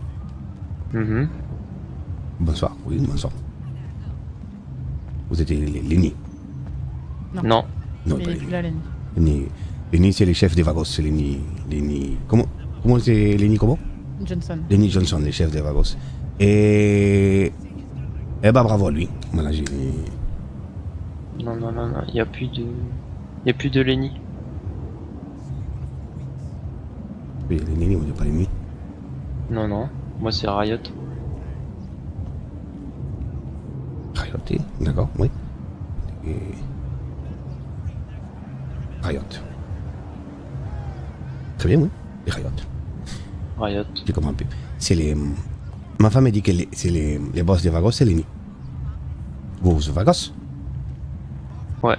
Bonsoir, oui, bonsoir. Vous êtes Lenny? Non. Non, Il pas est Lenny. plus là, Lenny. Lenny, c'est le chef des Vagos. C'est Lenny. Comment c'est Lenny comment? Johnson. Lenny Johnson, le chef des Vagos. Et. Eh bah bravo à lui. Voilà, j'ai. Non, il n'y a plus de... Il y a plus de Lenny. Oui, Lenny, on dit pas Lenny. Non, moi c'est Riot. Riot, d'accord, oui. Et... Riot. Très bien, oui. Et Riot. Riot. Je comprends plus. C'est les... Ma femme a dit que c'est les boss des Vagos, c'est Lenny. Vous Vagos? Ouais.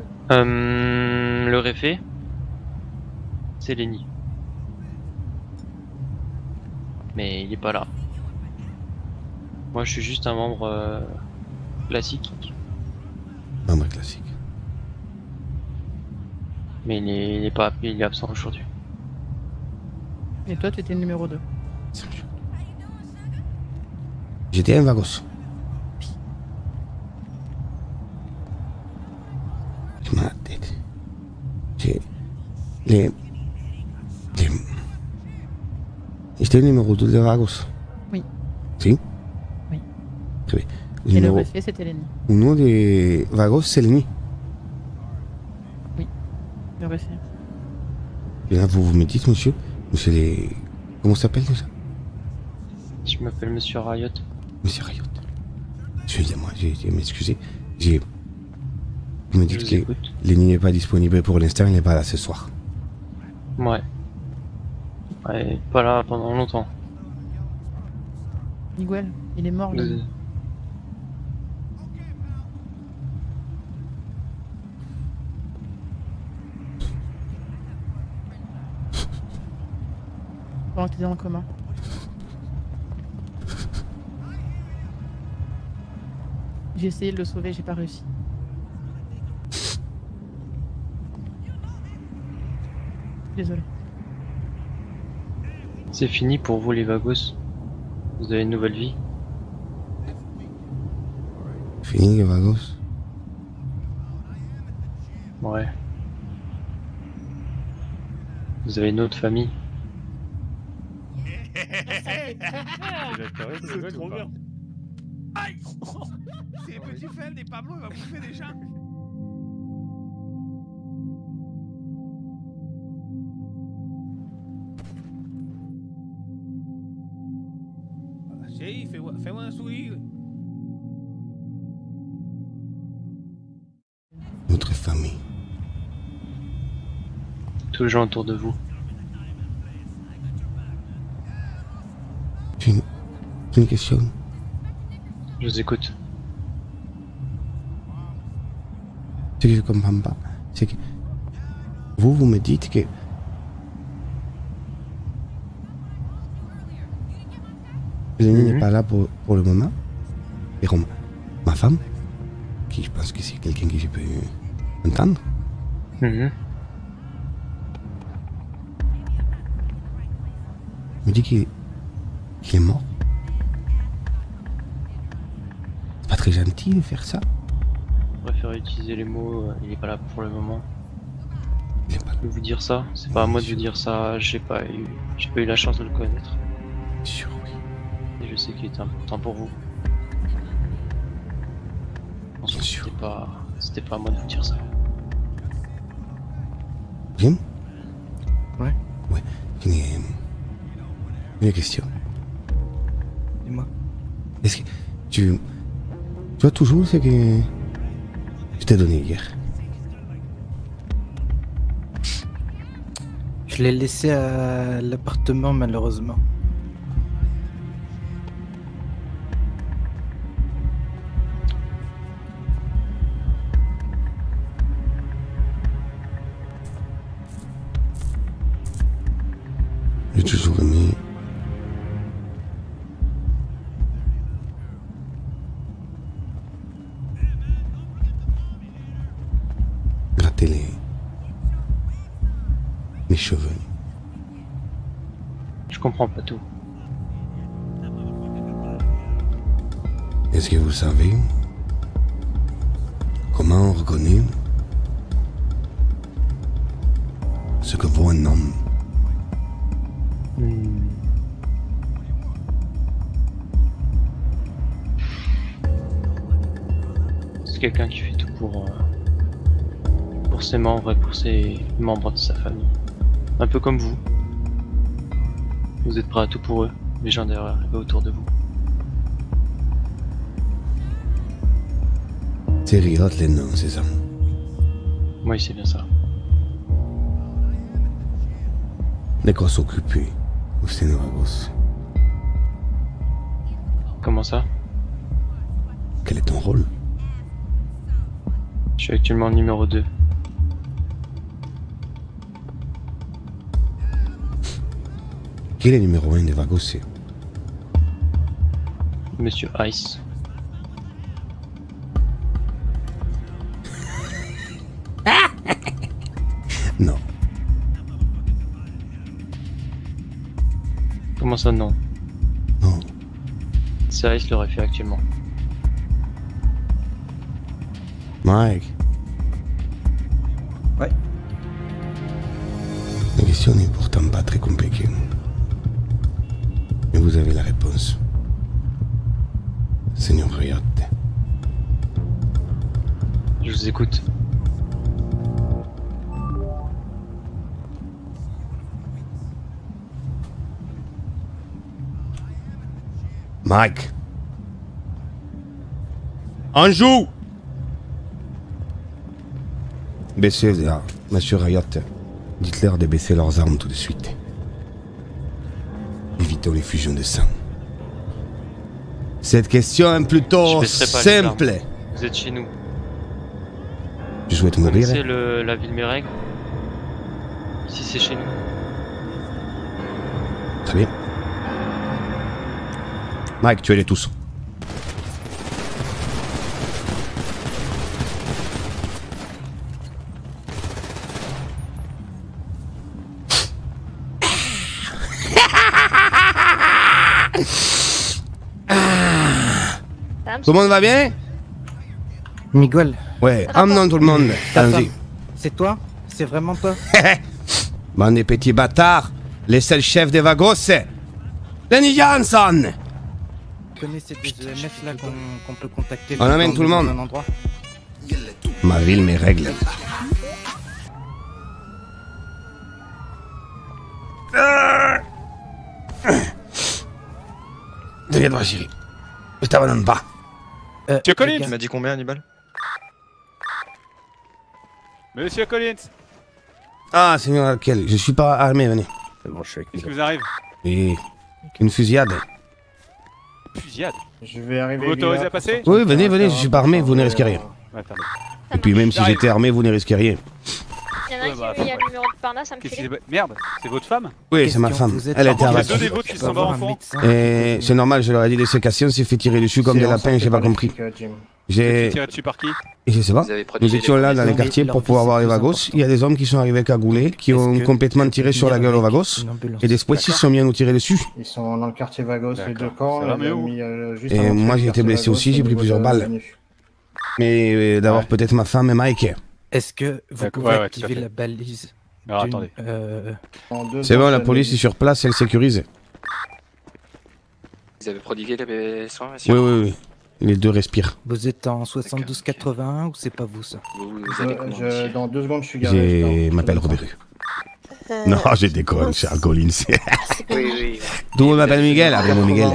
Le réfé, c'est Lenny. Mais il est pas là. Moi je suis juste un membre classique. Membre classique. Mais il est pas, il est absent aujourd'hui. Et toi, tu étais le numéro 2. J'étais un Vagos. Je m'en la tête. J'étais le numéro 2 de Vagos. Oui. Si? Oui. Très bien. Et le réfé, c'était Lenny. Le nom de Vagos, c'est Lenny. Oui. Le réfé. Et là, vous me dites, monsieur, les... Comment ça s'appelle déjà? Je m'appelle Monsieur Riot. Monsieur Riot. Excusez-moi, j'ai m'excuser. Vous me dites que Lenny n'est pas disponible pour l'instant, il n'est pas là ce soir. Ouais. Ouais, pas là pendant longtemps. Miguel, il est mort, Lenny. Pendant que t'étais dans le coma. J'ai essayé de le sauver, j'ai pas réussi. Désolé. C'est fini pour vous les Vagos. Vous avez une nouvelle vie. Fini les Vagos? Ouais. Vous avez une autre famille. C'est trop bien. Vas-y, fais des Pablo, il va bouffer des gens. Chérie, fais-moi un sourire. Notre famille. Tous les gens autour de vous. J'ai une question. Je vous écoute. Ce que je comprends pas, c'est que vous me dites que Lenny n'est pas là pour le moment. Et comme ma femme, qui je pense que c'est quelqu'un que je peux entendre. Me dit qu'il est mort. C'est pas très gentil de faire ça. Je préfère utiliser les mots, il est pas là pour le moment. Je peux vous dire ça, c'est pas à moi de vous dire ça, j'ai pas eu la chance de le connaître. Sûr, oui. Et je sais qu'il était important pour vous. Ensuite, c'était pas à moi de vous dire ça. Jim? Ouais. Ouais. Une question. Dis-moi. Est-ce que tu as toujours ce que je t'ai donné hier? Je l'ai laissé à l'appartement malheureusement. J'ai toujours aimé gratter mes cheveux. Je comprends pas tout. Est-ce que vous savez comment on reconnaît ce que vaut un homme? C'est quelqu'un qui fait tout pour ses membres et pour ses membres de sa famille. Un peu comme vous. Vous êtes prêts à tout pour eux, les gens derrière et autour de vous. C'est Riot les noms, c'est ça? Oui, c'est bien ça. De quoi s'occuper, c'est Vagos? Comment ça? Quel est ton rôle? Je suis actuellement numéro 2. Qui est le numéro 1 de Vagos? Monsieur Ice. Non. Comment ça, non? Non. C'est Ice l'aurait fait actuellement. Mike. Ouais. La question n'est pourtant pas très compliquée. Mais vous avez la réponse. Seigneur Riot. Je vous écoute. Mike. Anjou. Baissez là, monsieur Riot. Dites-leur de baisser leurs armes tout de suite. Évitons les fusions de sang. Cette question est plutôt simple. Vous êtes chez nous. Je souhaite Vous mourir. connaissez la ville Mérègue? Ici c'est chez nous. Très bien. Mike, tuez-les tous. Tout le monde va bien? Miguel. Ouais, amenons tout le monde. Allons-y. C'est toi? C'est vraiment toi? Bande de petits bâtards. Les seuls chefs des Vagos, c'est Lenny Johnson. connaissez des EMF là qu'on peut contacter? On amène tout le monde. dans un endroit Ma ville, mes règles. T'inquiète pas, chérie. Je t'abandonne pas. Monsieur Collins. Tu m'as dit combien, Hannibal? Monsieur Collins. Ah, Seigneur Alkel, je suis pas armé, venez. C'est bon, je suis avec Qu'est-ce qui vous arrive? Et une fusillade. Fusillade. Je vais arriver. Vous m'autorisez à passer? Oui, venez, venez, je suis pas armé, vous ne risquez rien. Attendez. Et puis même si J'arrive. j'étais armé, vous ne risquez rien. Il y en a un qui lui a le numéro de Parna, ça me Qu'est-ce fait. qui est- Merde, c'est votre femme? Oui, c'est ma femme. Elle était Il y a arrachée. deux des vôtres qui sont morts enfants. Et c'est normal, je leur ai dit de se casser, on s'est fait tirer dessus comme des lapins, j'ai pas compris. J'ai... Tiré dessus par qui? Et je sais pas. Vous avez protégé Nous étions les là dans les premiers quartiers leur pour pouvoir vie, voir les c'est plus vagos. important. Il y a des hommes qui sont arrivés cagoulés, qui Est-ce ont que complètement vous tiré pouvez sur la venir gueule aux avec vagos. une ambulance? Et des spoils ils sont mis à nous tirer dessus. Ils sont dans le quartier Vagos, les deux camps. Ça va ils mieux ont où mis, juste Et avant moi, le j'ai été quartier blessé Vagos, aussi, au j'ai pris niveau plusieurs de balles. l'avenue. Mais d'abord peut-être ma femme et Mike. Est-ce que vous D'accord, pouvez ouais, tout à activer fait. la balise? Alors d'une, attendez. En deux C'est bon, la enchaînes, police est sur place, elle sécurise. Vous avez prodigué les soins, Oui, monsieur? oui, oui. Les deux respirent. Vous êtes en 72-81 ou c'est pas vous ça? Vous allez comment, monsieur? Dans 2 secondes, je suis garé. Je m'appelle Robert. Non, je déconne, Charles Collins. Oui. D'où on m'appelle Miguel, Abemo Miguel.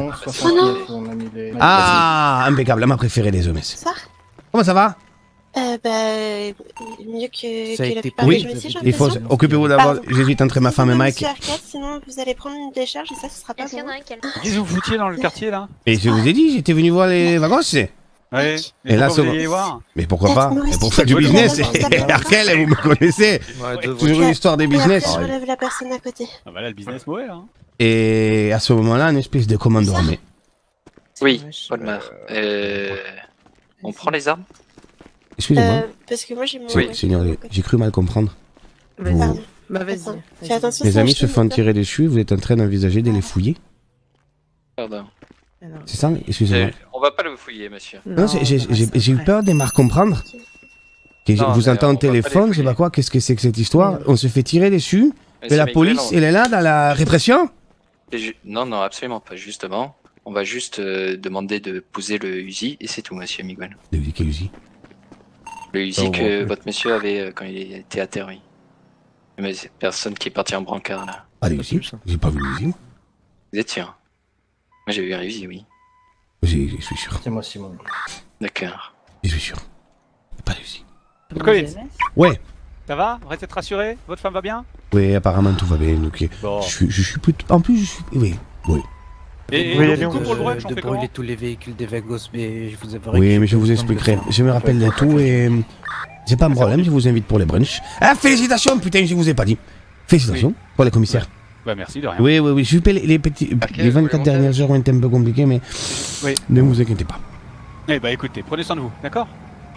Ah, impeccable, ma préférée des hommes. Ça Comment ça va? Mieux que Ça a la été plupart Oui, des métiers, j'ai il faut. l'impression. Occupez-vous d'abord, Pardon. j'hésite entre ma femme et Mike. Monsieur Arcade, sinon vous allez prendre une décharge et ça, ce sera pas Est-ce qu'il y bon. en a un qui a le. Qu'est-ce que vous foutiez dans le quartier là? Et je vous ai dit, j'étais venu voir les vagos. Ouais. Et là, pourquoi c'est vous alliez bon. voir? Mais pourquoi pas? Maurice, C'est pour tu faire du peux business. me demander ça Arkel, vous me connaissez. Toujours une histoire des Et business. après, je relève la personne à côté. Ah bah là, le business mauvais là. Et à ce moment-là, une espèce de commando armée. Oui, Polmar. On prend les armes? Excusez-moi. Parce que moi, j'ai mon. Seigneur, j'ai cru mal comprendre. Vous- Pardon. Bah vas-y. Attends, fais attention. Les sinon amis je se te font monte. tirer dessus, vous êtes en train d'envisager de les fouiller. Pardon. C'est ça? Excusez-moi. On va pas le fouiller, monsieur. Non, j'ai eu peur de mal comprendre. Que Non, vous mais entendez on au va pas les téléphone, je sais pas quoi, qu'est-ce que c'est que cette histoire? On se fait tirer dessus, et Monsieur la Miguel, police, elle est là dans la répression? Non, non, absolument pas, justement. On va juste demander de poser le Uzi et c'est tout, monsieur Miguel. De quel Uzi? Le Uzi Oh, que bon. votre monsieur avait quand il était à terre, oui. Mais c'est personne qui est parti en brancard, là. Ah, des Uzi? J'ai pas vu l'Uzi, moi. Vous êtes sûr? Moi, j'ai vu un Uzi, oui. Je suis sûr. C'est moi, Simon. D'accord. Je suis sûr. Pas d'Uzi. Collins, Ouais. ça va? Vous restez rassuré? Votre femme va bien? Oui, apparemment tout va bien. Ok. Bon. Je suis plus. En plus, je suis. Oui. Oui. Et Donc, du coup, pour le brunch, on de fait brûler comment? tous les véhicules des Vagos, mais je vous avouerai Oui, que mais je vous peux pas me le expliquerai. faire. Je me rappelle de tout et. C'est pas un problème, je vous invite pour les brunchs. Ah, félicitations, putain, je vous ai pas dit. Félicitations pour les commissaires. Bah merci de rien. Oui, oui, oui. Je suis les petits. Les 24 dernières heures ont été un peu compliquées, mais. Oui. Ne vous inquiétez pas. Eh bah écoutez, prenez soin de vous, d'accord?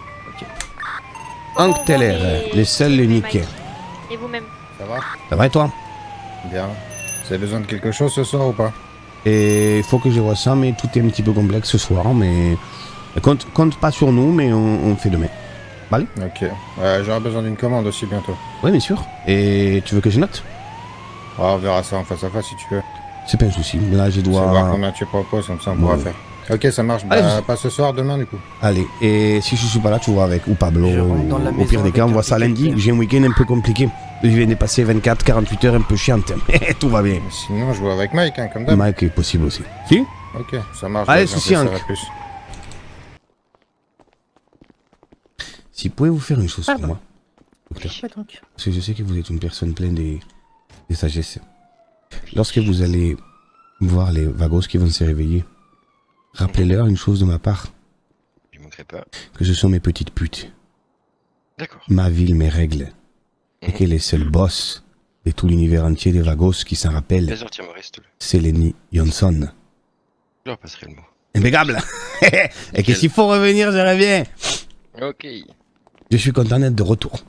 Hank Teller, les seuls, les niqués. Et vous-même. Ça va? Ça va et toi? Bien. Vous avez besoin de quelque chose ce soir ou pas? Et il faut que je vois ça, mais tout est un petit peu complexe ce soir, mais. Compte pas sur nous, mais on fait demain. Allez? Ok. J'aurai besoin d'une commande aussi bientôt. Oui, bien sûr. Et tu veux que je note? Ah, on verra ça en face à face si tu veux. C'est pas un souci. Là, je Tu vas voir dois. combien tu proposes, comme ça on pourra Ouais. faire. Ok, ça marche. Allez, Bah, pas ce soir, demain du coup. Allez, et si je suis pas là, tu vois avec ou Pablo, Je rentre dans la au maison pire des cas, on avec voit un ça lundi. piquet. J'ai un week-end un peu compliqué. Je viens de passer 24-48 heures un peu chiantes, mais tout va bien. Sinon, je vois avec Mike, hein, comme d'hab. Mike est possible aussi. Si? Ok, ça marche. Allez, bah, souci, j'en Hank. saurai plus. Si pouvez-vous faire une chose pour moi, docteur, Ouais, donc. parce que je sais que vous êtes une personne pleine de sagesse. Lorsque vous allez voir les vagos qui vont se réveiller, rappelez-leur une chose de ma part. Je manquerai pas. Que ce sont mes petites putes. D'accord. Ma ville, mes règles. Et que les seuls boss de tout l'univers entier des vagos qui s'en rappellent, Bien sûr, tiens, Maurice, te le. c'est Lenny Johnson. Je leur passerai le mot. Impeccable. Et que s'il faut revenir, je reviens. Ok. Je suis content d'être de retour.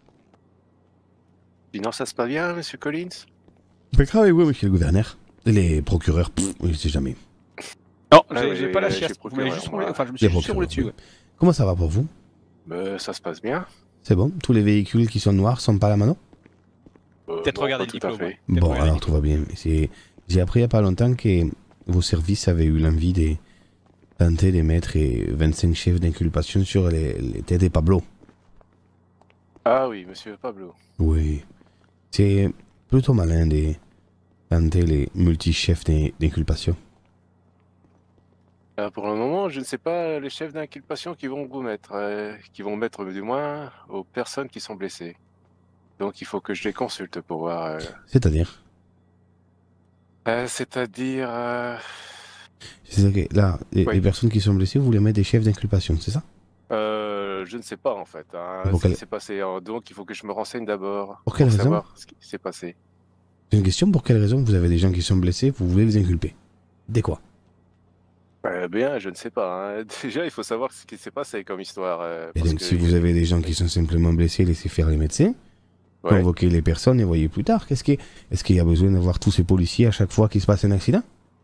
Sinon, ça se passe bien, monsieur Collins? Impeccable avec vous, monsieur le gouverneur. Les procureurs, je sais jamais. Non, Ouais, j'ai pas la j'ai chiasse. Vous m'avez procuré, juste moi. roulé. Enfin, je me Les suis juste procureurs, roulé dessus. oui. Ouais. Comment ça va pour vous? Ça se passe bien. C'est bon? Tous les véhicules qui sont noirs sont pas à la mano? Peut-être non, regarder pas le tout à diplôme. fait. Bon, alors tout va bien. J'ai appris il y a pas longtemps que vos services avaient eu l'envie tenter d'émettre 25 chefs d'inculpation sur les têtes des Pablo. Ah oui, monsieur Pablo. Oui. C'est plutôt malin de tenter les multi-chefs d'inculpation. Pour le moment, je ne sais pas les chefs d'inculpation qui vont vous mettre, qui vont mettre du moins aux personnes qui sont blessées. Donc il faut que je les consulte pour voir. C'est-à-dire C'est-à-dire. C'est-à-dire que là, les personnes qui sont blessées, vous les mettez des chefs d'inculpation, c'est ça? Je ne sais pas en fait. Hein, Pour ce quelle- qui s'est passé. Donc il faut que je me renseigne d'abord. Pour quelle raison savoir ce qui s'est passé. C'est une question, pour quelle raison vous avez des gens qui sont blessés, vous voulez les inculper? Dès quoi? Bien, je ne sais pas. Hein. Déjà, il faut savoir ce qui s'est passé comme histoire. Et parce donc, que- si vous avez des gens qui sont simplement blessés, laissez faire les médecins, Ouais. convoquez les personnes et voyez plus tard. Est-ce qu'il y a besoin d'avoir tous ces policiers à chaque fois qu'il se passe un accident?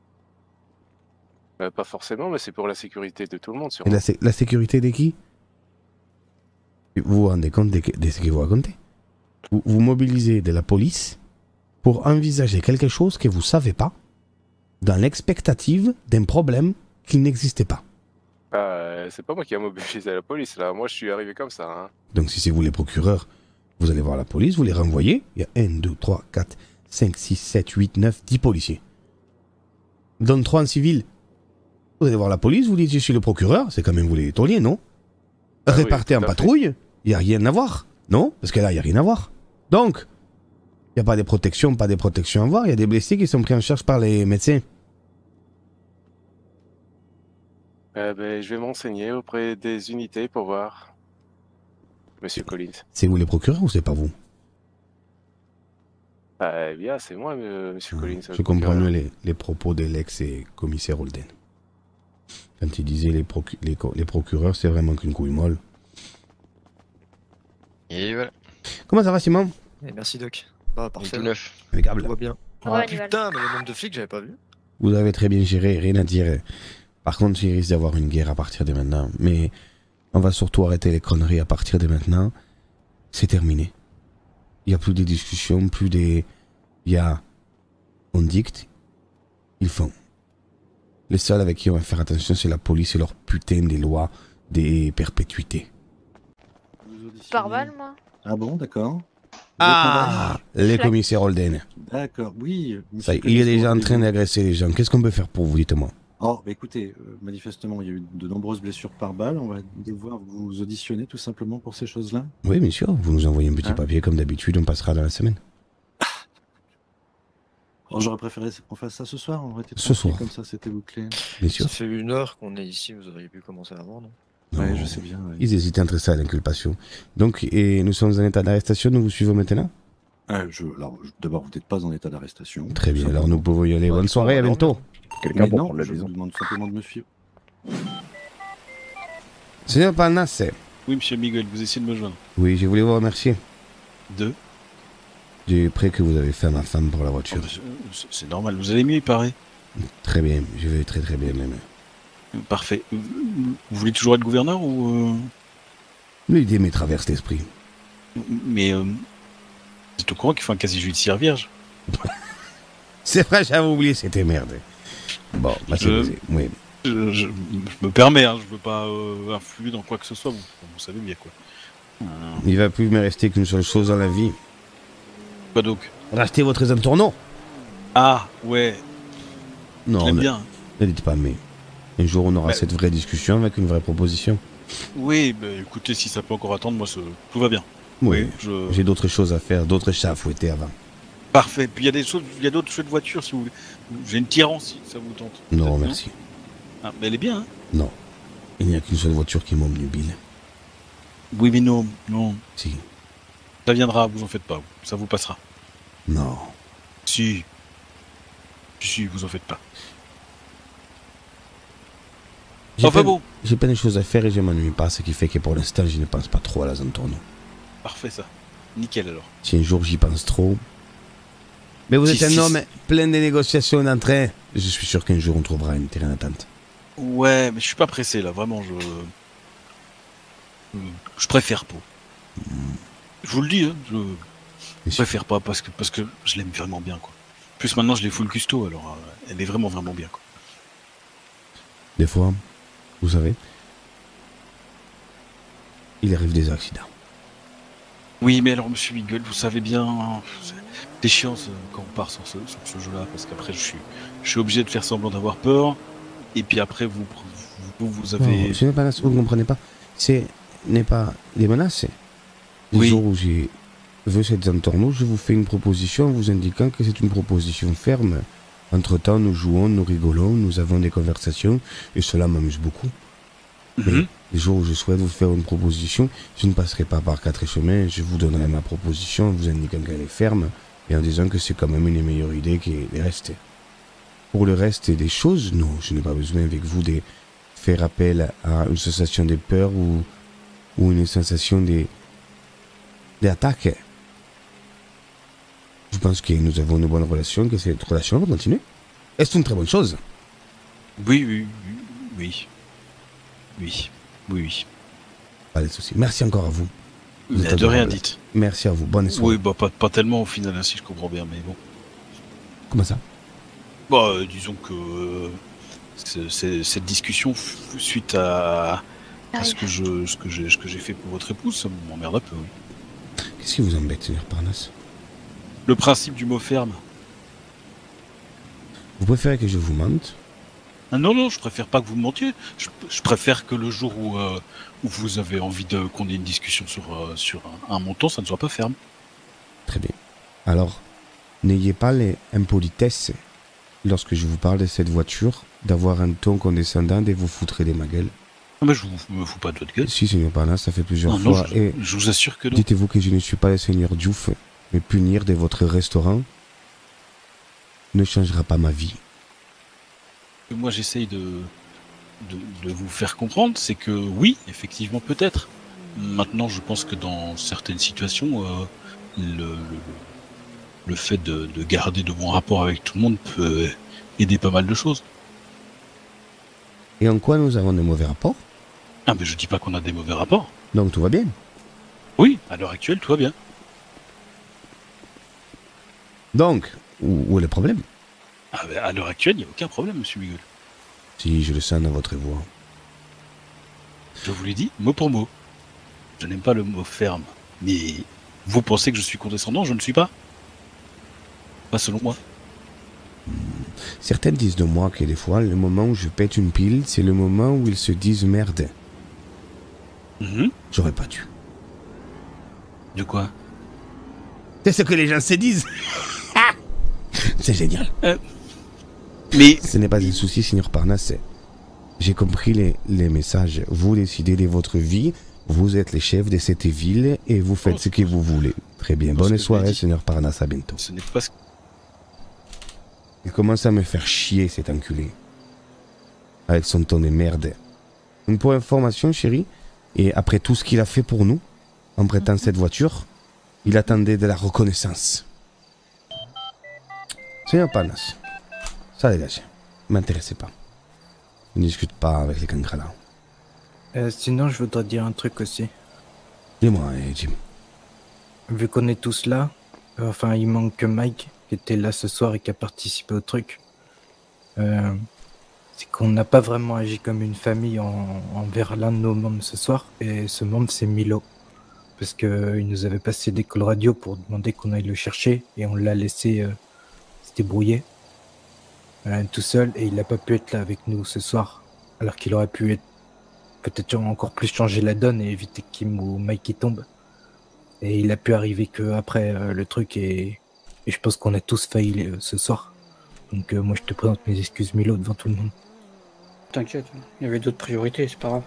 Pas forcément, mais c'est pour la sécurité de tout le monde, Et sûrement. la sécurité de qui? Vous vous rendez compte de ce que vous racontez? Vous mobilisez de la police pour envisager quelque chose que vous ne savez pas, dans l'expectative d'un problème qui n'existait pas. C'est pas moi qui ai mobilisé la police, là. Moi, je suis arrivé comme ça. Hein. Donc si c'est vous les procureurs, vous allez voir la police, vous les renvoyez. Il y a 1, 2, 3, 4, 5, 6, 7, 8, 9, 10 policiers. Donne 3 en civil. Vous allez voir la police, vous dites je suis le procureur, c'est quand même vous les tauliers, non? Ah oui, Répartez en tout à fait. patrouille, il n'y a rien à voir, non? Parce que là, il n'y a rien à voir. Donc, il n'y a pas des protections, pas des protections à voir, il y a des blessés qui sont pris en charge par les médecins. Je vais m'enseigner auprès des unités pour voir. Monsieur Collins. C'est vous les procureurs ou c'est pas vous? Eh bien, c'est moi, monsieur Collins. Je comprends mieux les propos de l'ex-commissaire Holden. Quand il disait les procureurs, c'est vraiment qu'une couille molle. Et voilà. Comment ça va, Simon? Merci, Doc. Bah, parfait. Tout neuf. Impeccable. Tout va bien. Ouais, Putain, mais le nombre de flics, j'avais pas vu. Vous avez très bien géré, rien à dire. Par contre, il risque d'avoir une guerre à partir de maintenant. Mais on va surtout arrêter les conneries à partir de maintenant. C'est terminé. Il n'y a plus de discussions, plus des... Il y a... On dicte, ils font. Les seuls avec qui on va faire attention, c'est la police et leur putain des lois des perpétuités. Par balle, moi. Ah bon, d'accord. Ah, les commissaires Holden. D'accord, oui. Ça, il est déjà en train d'agresser les gens. Qu'est-ce qu'on peut faire pour vous, dites-moi? Oh, bah écoutez, manifestement, il y a eu de nombreuses blessures par balle. On va devoir vous auditionner tout simplement pour ces choses-là. Oui, bien sûr. Vous nous envoyez un petit Hein papier comme d'habitude, on passera dans la semaine. Oh, j'aurais préféré qu'on fasse ça ce soir. On aurait été Ce tranquille, soir. comme ça, c'était bouclé. Bien sûr. Ça fait 1 heure qu'on est ici, vous auriez pu commencer avant, non? Ouais, je sais bien. ouais. Ils hésitaient entre ça et l'inculpation. Donc, et nous sommes en état d'arrestation, nous vous suivons maintenant? D'abord, vous n'êtes pas en état d'arrestation. Très bien, alors nous pouvons y aller. Bonne soirée, à bientôt. Mais non, je vous demande simplement de me suivre. Seigneur Palnas. Oui, monsieur Miguel, vous essayez de me joindre. Oui, je voulais vous remercier De du prêt que vous avez fait à ma femme pour la voiture. C'est normal, vous allez mieux, il paraît. Très bien, je vais très très bien même. Parfait. Vous voulez toujours être gouverneur ou... L'idée me traverse l'esprit. Mais... vous êtes au courant qu'il faut un casier judiciaire vierge? C'est vrai, j'avais oublié, c'était merde. Bon, bah c'est... Oui. Je me permets, hein, je veux pas influer dans quoi que ce soit, vous savez bien quoi. Il va plus me rester qu'une seule chose dans la vie. Quoi donc? Racheter votre entourneau. Ah, ouais. Non, J'aime bien. Ne dites pas mais. Un jour on aura Mais- cette vraie discussion avec une vraie proposition. Oui, bah écoutez, si ça peut encore attendre, moi tout va bien. Oui, je- j'ai d'autres choses à faire, d'autres chats à fouetter avant. Parfait. Puis il y a d'autres chouettes voitures si vous voulez. J'ai une Tyrrell si ça vous tente. Non, Peut-être, merci. Ah, mais elle est bien, hein? Non. Il n'y a qu'une seule voiture qui m'obnubile. Oui, mais non, non. Si. Ça viendra, vous en faites pas. Ça vous passera. Non. Si. Si, vous en faites pas. J'ai Enfin plein- bon. J'ai plein de choses à faire et je m'ennuie pas, ce qui fait que pour l'instant je ne pense pas trop à la Zantorno. Parfait ça. Nickel alors. Si un jour j'y pense trop. Mais vous Si, êtes un si, homme si. plein de négociations d'entrée. Je suis sûr qu'un jour on trouvera une terrain d'attente. Ouais, mais je suis pas pressé là, vraiment, je préfère pas. Je vous le dis, hein, je préfère pas parce que je l'aime vraiment bien quoi. Plus maintenant je l'ai full custo, alors elle est vraiment bien quoi. Des fois, vous savez, il arrive des accidents. Oui, mais alors, monsieur Miguel, vous savez bien, c'est chiant quand on part sur ce jeu-là, parce qu'après, je suis obligé de faire semblant d'avoir peur, et puis après, vous avez... Non, ce n'est pas vous ne comprenez pas. Ce n'est pas des menaces. Le jour où j'ai vu cette entourneau, je vous fais une proposition en vous indiquant que c'est une proposition ferme. Entre-temps, nous jouons, nous rigolons, nous avons des conversations, et cela m'amuse beaucoup. Mais les jours où je souhaite vous faire une proposition, je ne passerai pas par 4 chemins, je vous donnerai ma proposition en vous indiquant qu'elle est ferme, et en disant que c'est quand même une meilleure idée que les restes. Pour le reste des choses, non, je n'ai pas besoin avec vous de faire appel à une sensation de peur ou une sensation d'attaque. Je pense que nous avons une bonne relation, que cette relation va continuer. Et c'est une très bonne chose. Oui. Pas de soucis. Merci encore à vous. De rien, dites. Merci à vous. Bonne soirée. Oui, bah pas tellement au final, hein, si je comprends bien, mais bon. Comment ça? Bah, disons que cette discussion suite à ce que j'ai fait pour votre épouse, ça m'emmerde un peu. Oui. Qu'est-ce qui vous embête, Seigneur Parnasse? Le principe du mot ferme. Vous préférez que je vous mente? Ah non, je préfère pas que vous me mentiez. Je préfère que le jour où vous avez envie qu'on ait une discussion sur un montant, ça ne soit pas ferme. Très bien. Alors, n'ayez pas les impolitesses, lorsque je vous parle de cette voiture, d'avoir un ton condescendant et vous foutrez des ma gueule. Ah mais je me fous pas de votre gueule. Si, Seigneur Parnasse, ça fait plusieurs non, fois. Je vous assure que non. Dites-vous que je ne suis pas le Seigneur Diouf, mais punir de votre restaurant ne changera pas ma vie. Moi j'essaye de vous faire comprendre, c'est que oui, effectivement peut-être. Maintenant je pense que dans certaines situations, le fait de garder de bons rapports avec tout le monde peut aider pas mal de choses. Et en quoi nous avons des mauvais rapports? Ah mais je dis pas qu'on a des mauvais rapports. Donc tout va bien? Oui, à l'heure actuelle tout va bien. Donc, où est le problème? Ah ben, à l'heure actuelle, il n'y a aucun problème, monsieur Miguel. Si, je le sens dans votre voix. Je vous l'ai dit, mot pour mot. Je n'aime pas le mot ferme. Mais vous pensez que je suis condescendant? Je ne suis pas. Pas selon moi. Certains disent de moi que des fois, le moment où je pète une pile, c'est le moment où ils se disent merde. J'aurais pas dû. De quoi? C'est ce que les gens se disent. C'est génial. Mais ce n'est pas un souci, Seigneur Parnasse. J'ai compris les messages. Vous décidez de votre vie. Vous êtes les chefs de cette ville et vous faites ce que vous voulez. Très bien. Bonne soirée, Seigneur Parnasse. À bientôt. Ce n'est pas ce... Il commence à me faire chier, cet enculé. Avec son ton de merde. Donc pour information, chérie, et après tout ce qu'il a fait pour nous, en prêtant cette voiture, il attendait de la reconnaissance. Seigneur Parnasse. Ça dégage. M'intéressez pas. Ne discute pas avec les cancres là. Sinon, je voudrais dire un truc aussi. Dis-moi, Jim. Vu qu'on est tous là, enfin, il manque que Mike, qui était là ce soir et qui a participé au truc. C'est qu'on n'a pas vraiment agi comme une famille envers l'un de nos membres ce soir. Et ce membre, c'est Milo. Parce qu'il nous avait passé des calls radio pour demander qu'on aille le chercher. Et on l'a laissé se débrouiller. Tout seul, et il n'a pas pu être là avec nous ce soir, alors qu'il aurait pu être peut-être encore plus changer la donne et éviter que Kim ou Mike y tombe. Et il a pu arriver que après le truc, et je pense qu'on a tous failli ce soir. Donc moi je te présente mes excuses Milo devant tout le monde. T'inquiète, il y avait d'autres priorités, c'est pas grave.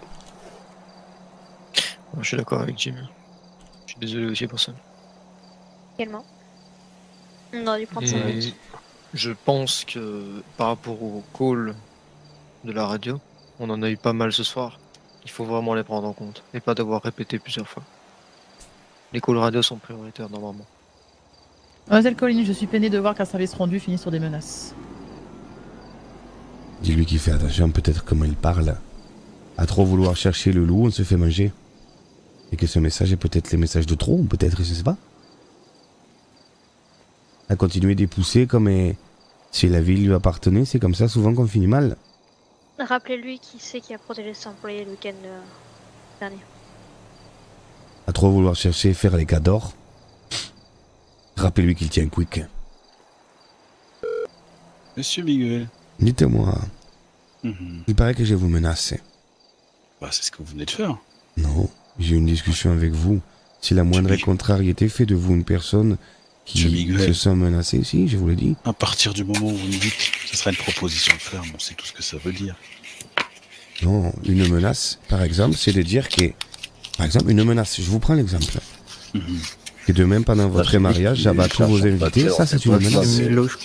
Moi, je suis d'accord avec Jim. Je suis désolé aussi pour ça. Également. On aurait dû prendre son route. Je pense que par rapport au call de la radio, on en a eu pas mal ce soir. Il faut vraiment les prendre en compte et pas devoir répéter plusieurs fois. Les calls radio sont prioritaires normalement. Mademoiselle Colline, je suis peinée de voir qu'un service rendu finit sur des menaces. Dis-lui qu'il fait attention, peut-être comment il parle. À trop vouloir chercher le loup, on se fait manger. Et que ce message est peut-être les messages de trop, peut-être, je sais pas. À continuer d'y pousser comme si la ville lui appartenait, c'est comme ça souvent qu'on finit mal. Rappelez-lui qui c'est qui a protégé ses employés le week-end dernier. À trop vouloir chercher et faire les cas d'or, rappelez-lui qu'il tient quick. Monsieur Miguel. Dites-moi, il paraît que je vous menace. Bah, c'est ce que vous venez de faire. Non, j'ai eu une discussion avec vous. Si la moindre contrariété fait de vous une personne qui se sent menacée, si, je vous l'ai dit. À partir du moment où vous me dites que ce sera une proposition ferme, on sait tout ce que ça veut dire. Non, une menace, par exemple, c'est de dire que... Par exemple, une menace, je vous prends l'exemple. Que demain, pendant votre mariage, j'abats tous vos invités, ça c'est une menace. je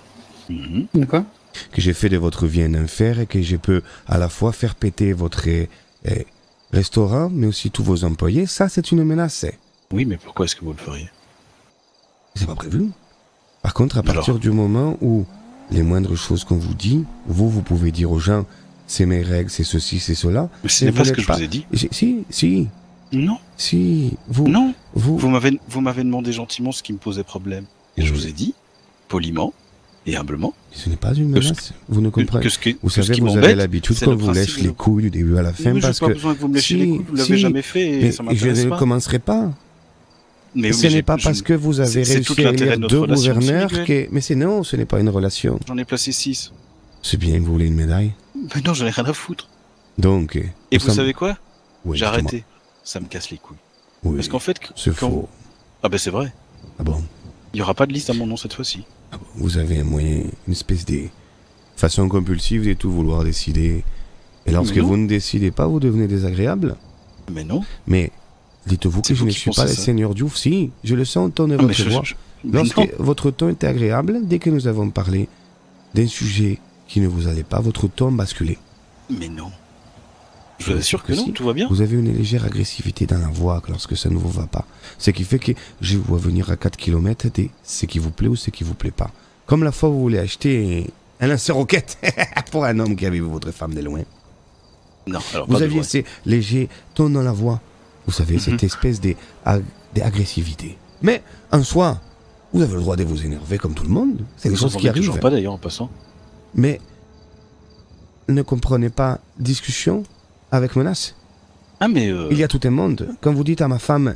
crois. Quoi? Que j'ai fait de votre vie un enfer et que je peux à la fois faire péter votre restaurant, mais aussi tous vos employés, ça c'est une menace. Oui, mais pourquoi est-ce que vous le feriez? C'est pas prévu. Par contre, à partir du moment où les moindres choses qu'on vous dit, vous pouvez dire aux gens, c'est mes règles, c'est ceci, c'est cela. Mais ce n'est pas ce que je vous ai dit. Si. Non. Si, vous... Non. Vous m'avez demandé gentiment ce qui me posait problème. Et je vous ai dit, poliment et humblement. Ce n'est pas une menace. Vous ne comprenez pas. Vous savez, vous avez l'habitude qu'on vous lèche les couilles du début à la fin parce que... J'ai pas besoin que vous me lâchiez les couilles, vous l'avez jamais fait et ça m'intéresse pas. Je ne commencerai pas. Mais ce n'est pas parce que vous avez réussi à élire 2 gouverneurs que... Mais non, ce n'est pas une relation. J'en ai placé 6. C'est bien, vous voulez une médaille? Mais non, j'en ai rien à foutre. Donc... Et vous savez quoi? Oui, j'ai arrêté. Ça me casse les couilles. Oui, parce qu'en fait... C'est faux. Ah ben c'est vrai. Ah bon? Il n'y aura pas de liste à mon nom cette fois-ci. Ah bon, vous avez un moyen, une espèce de façon compulsive de tout vouloir décider. Et lorsque vous ne décidez pas, vous devenez désagréable. Mais non. Mais dites-vous que je ne suis pas le seigneur Diouf. Si, je le sens au ton de votre voix. Lorsque votre ton était agréable, dès que nous avons parlé d'un sujet qui ne vous allait pas, votre ton basculait. Mais non. Je vous assure que non, tout va bien. Vous avez une légère agressivité dans la voix lorsque ça ne vous va pas. Ce qui fait que je vois venir à 4 km de ce qui vous plaît ou ce qui vous plaît pas. Comme la fois où vous voulez acheter un lance-roquette pour un homme qui avait vu votre femme de loin. Non, alors vous aviez ces légers tons dans la voix. Vous savez, cette espèce d'agressivité. Mais en soi, vous avez le droit de vous énerver comme tout le monde. C'est des choses qui arrivent. Toujours pas d'ailleurs en passant. Mais ne comprenez pas discussion avec menace. Ah mais il y a tout un monde. Quand vous dites à ma femme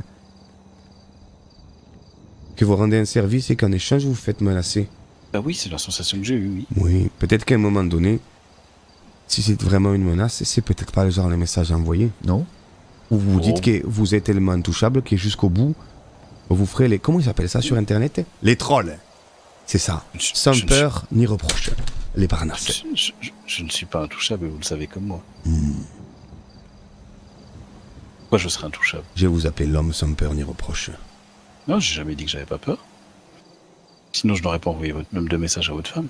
que vous rendez un service et qu'en échange vous faites menacer. Bah oui, c'est la sensation que j'ai eue, oui. Oui, peut-être qu'à un moment donné, si c'est vraiment une menace, c'est peut-être pas le genre de message à envoyer. Non. Ou vous dites que vous êtes tellement intouchable que jusqu'au bout, vous ferez les... Comment ils appellent ça sur Internet? Les trolls. C'est ça. Sans peur ni reproche. Les Parnasses. Je ne suis pas intouchable, vous le savez comme moi. Pourquoi je serais intouchable? Je vais vous appeler l'homme sans peur ni reproche. Non, j'ai jamais dit que j'avais pas peur. Sinon, je n'aurais pas envoyé même de message à votre femme.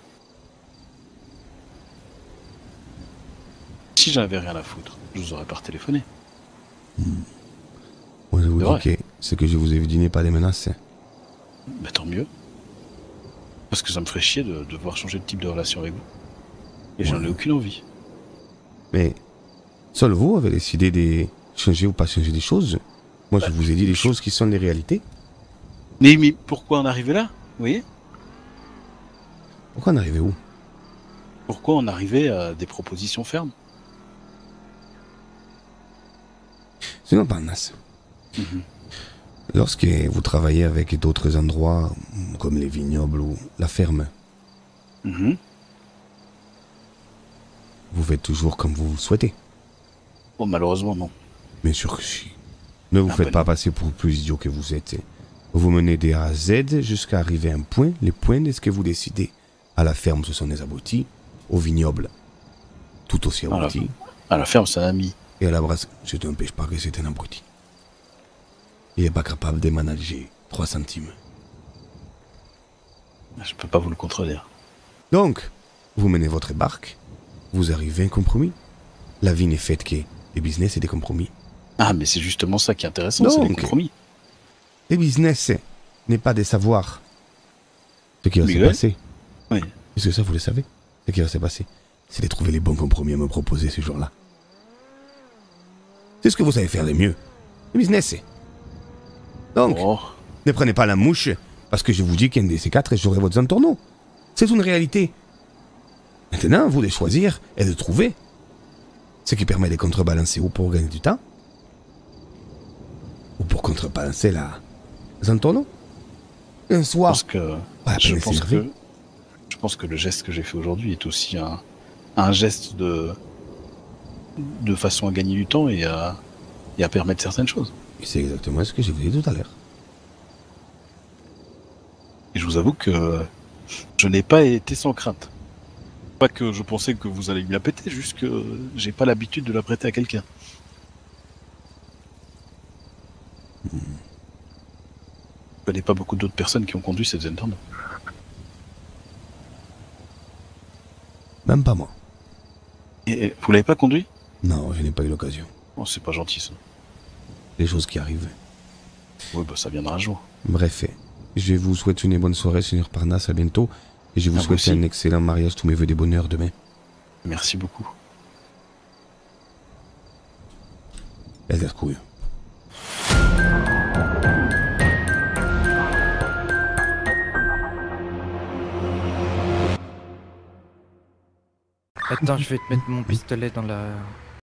Si j'avais rien à foutre, je vous aurais pas retéléphoné. Moi, je vous dis que ce que je vous ai dit n'est pas des menaces. Bah tant mieux. Parce que ça me ferait chier de devoir changer de type de relation avec vous. Et j'en ai aucune envie. Mais seul vous avez décidé de changer ou pas changer des choses. Moi, je vous ai dit des choses qui sont les réalités. Mais pourquoi en arriver là? Vous voyez? Pourquoi en arriver où? Pourquoi en arriver à des propositions fermes? C'est non pas Nas. Lorsque vous travaillez avec d'autres endroits, comme les vignobles ou la ferme, vous faites toujours comme vous le souhaitez. Bon, malheureusement, non. Bien sûr que si. Ne vous faites pas passer pour plus idiot que vous êtes. Vous menez de A à Z jusqu'à arriver à un point. Les points de ce que vous décidez. À la ferme, ce sont des abrutis. Au vignoble, tout aussi abrutis. À la ferme, c'est un ami. Et à la brasse, je ne t'empêche pas que c'est un abruti. Il n'est pas capable de manager 3 centimes. Je peux pas vous le contredire. Donc, vous menez votre barque, vous arrivez à un compromis. La vie n'est faite que les business et des compromis. Ah, mais c'est justement ça qui est intéressant, c'est les compromis. Les business n'est pas des savoirs. Ce qui va se passer. Oui. Est-ce que ça, vous le savez? Ce qui va se passer, c'est de trouver les bons compromis à me proposer ce jour-là. C'est ce que vous savez faire de mieux. Le business. Donc, ne prenez pas la mouche, parce que je vous dis qu'un de ces 4, j'aurai votre entourneau. C'est une réalité. Maintenant, vous de choisir et de trouver. Ce qui permet de contrebalancer ou pour gagner du temps, ou pour contrebalancer la Zantono. Un soir. Je pense que le geste que j'ai fait aujourd'hui est aussi un geste de façon à gagner du temps et à permettre certaines choses. C'est exactement ce que j'ai vous dit tout à l'heure. Et je vous avoue que je n'ai pas été sans crainte. Pas que je pensais que vous alliez me la péter, juste que j'ai pas l'habitude de la prêter à quelqu'un. Je connais pas beaucoup d'autres personnes qui ont conduit cette Zentorno. Même pas moi. Et vous l'avez pas conduit? Non, je n'ai pas eu l'occasion. Oh, c'est pas gentil ça. Les choses qui arrivent. Oui, bah ça viendra un jour. Bref, je vous souhaite une bonne soirée, Seigneur Parnasse, à bientôt. Et je vous souhaite aussi. un excellent mariage, tous mes vœux de bonheur demain. Merci beaucoup. Elle est cool. Attends, je vais te mettre mon pistolet dans la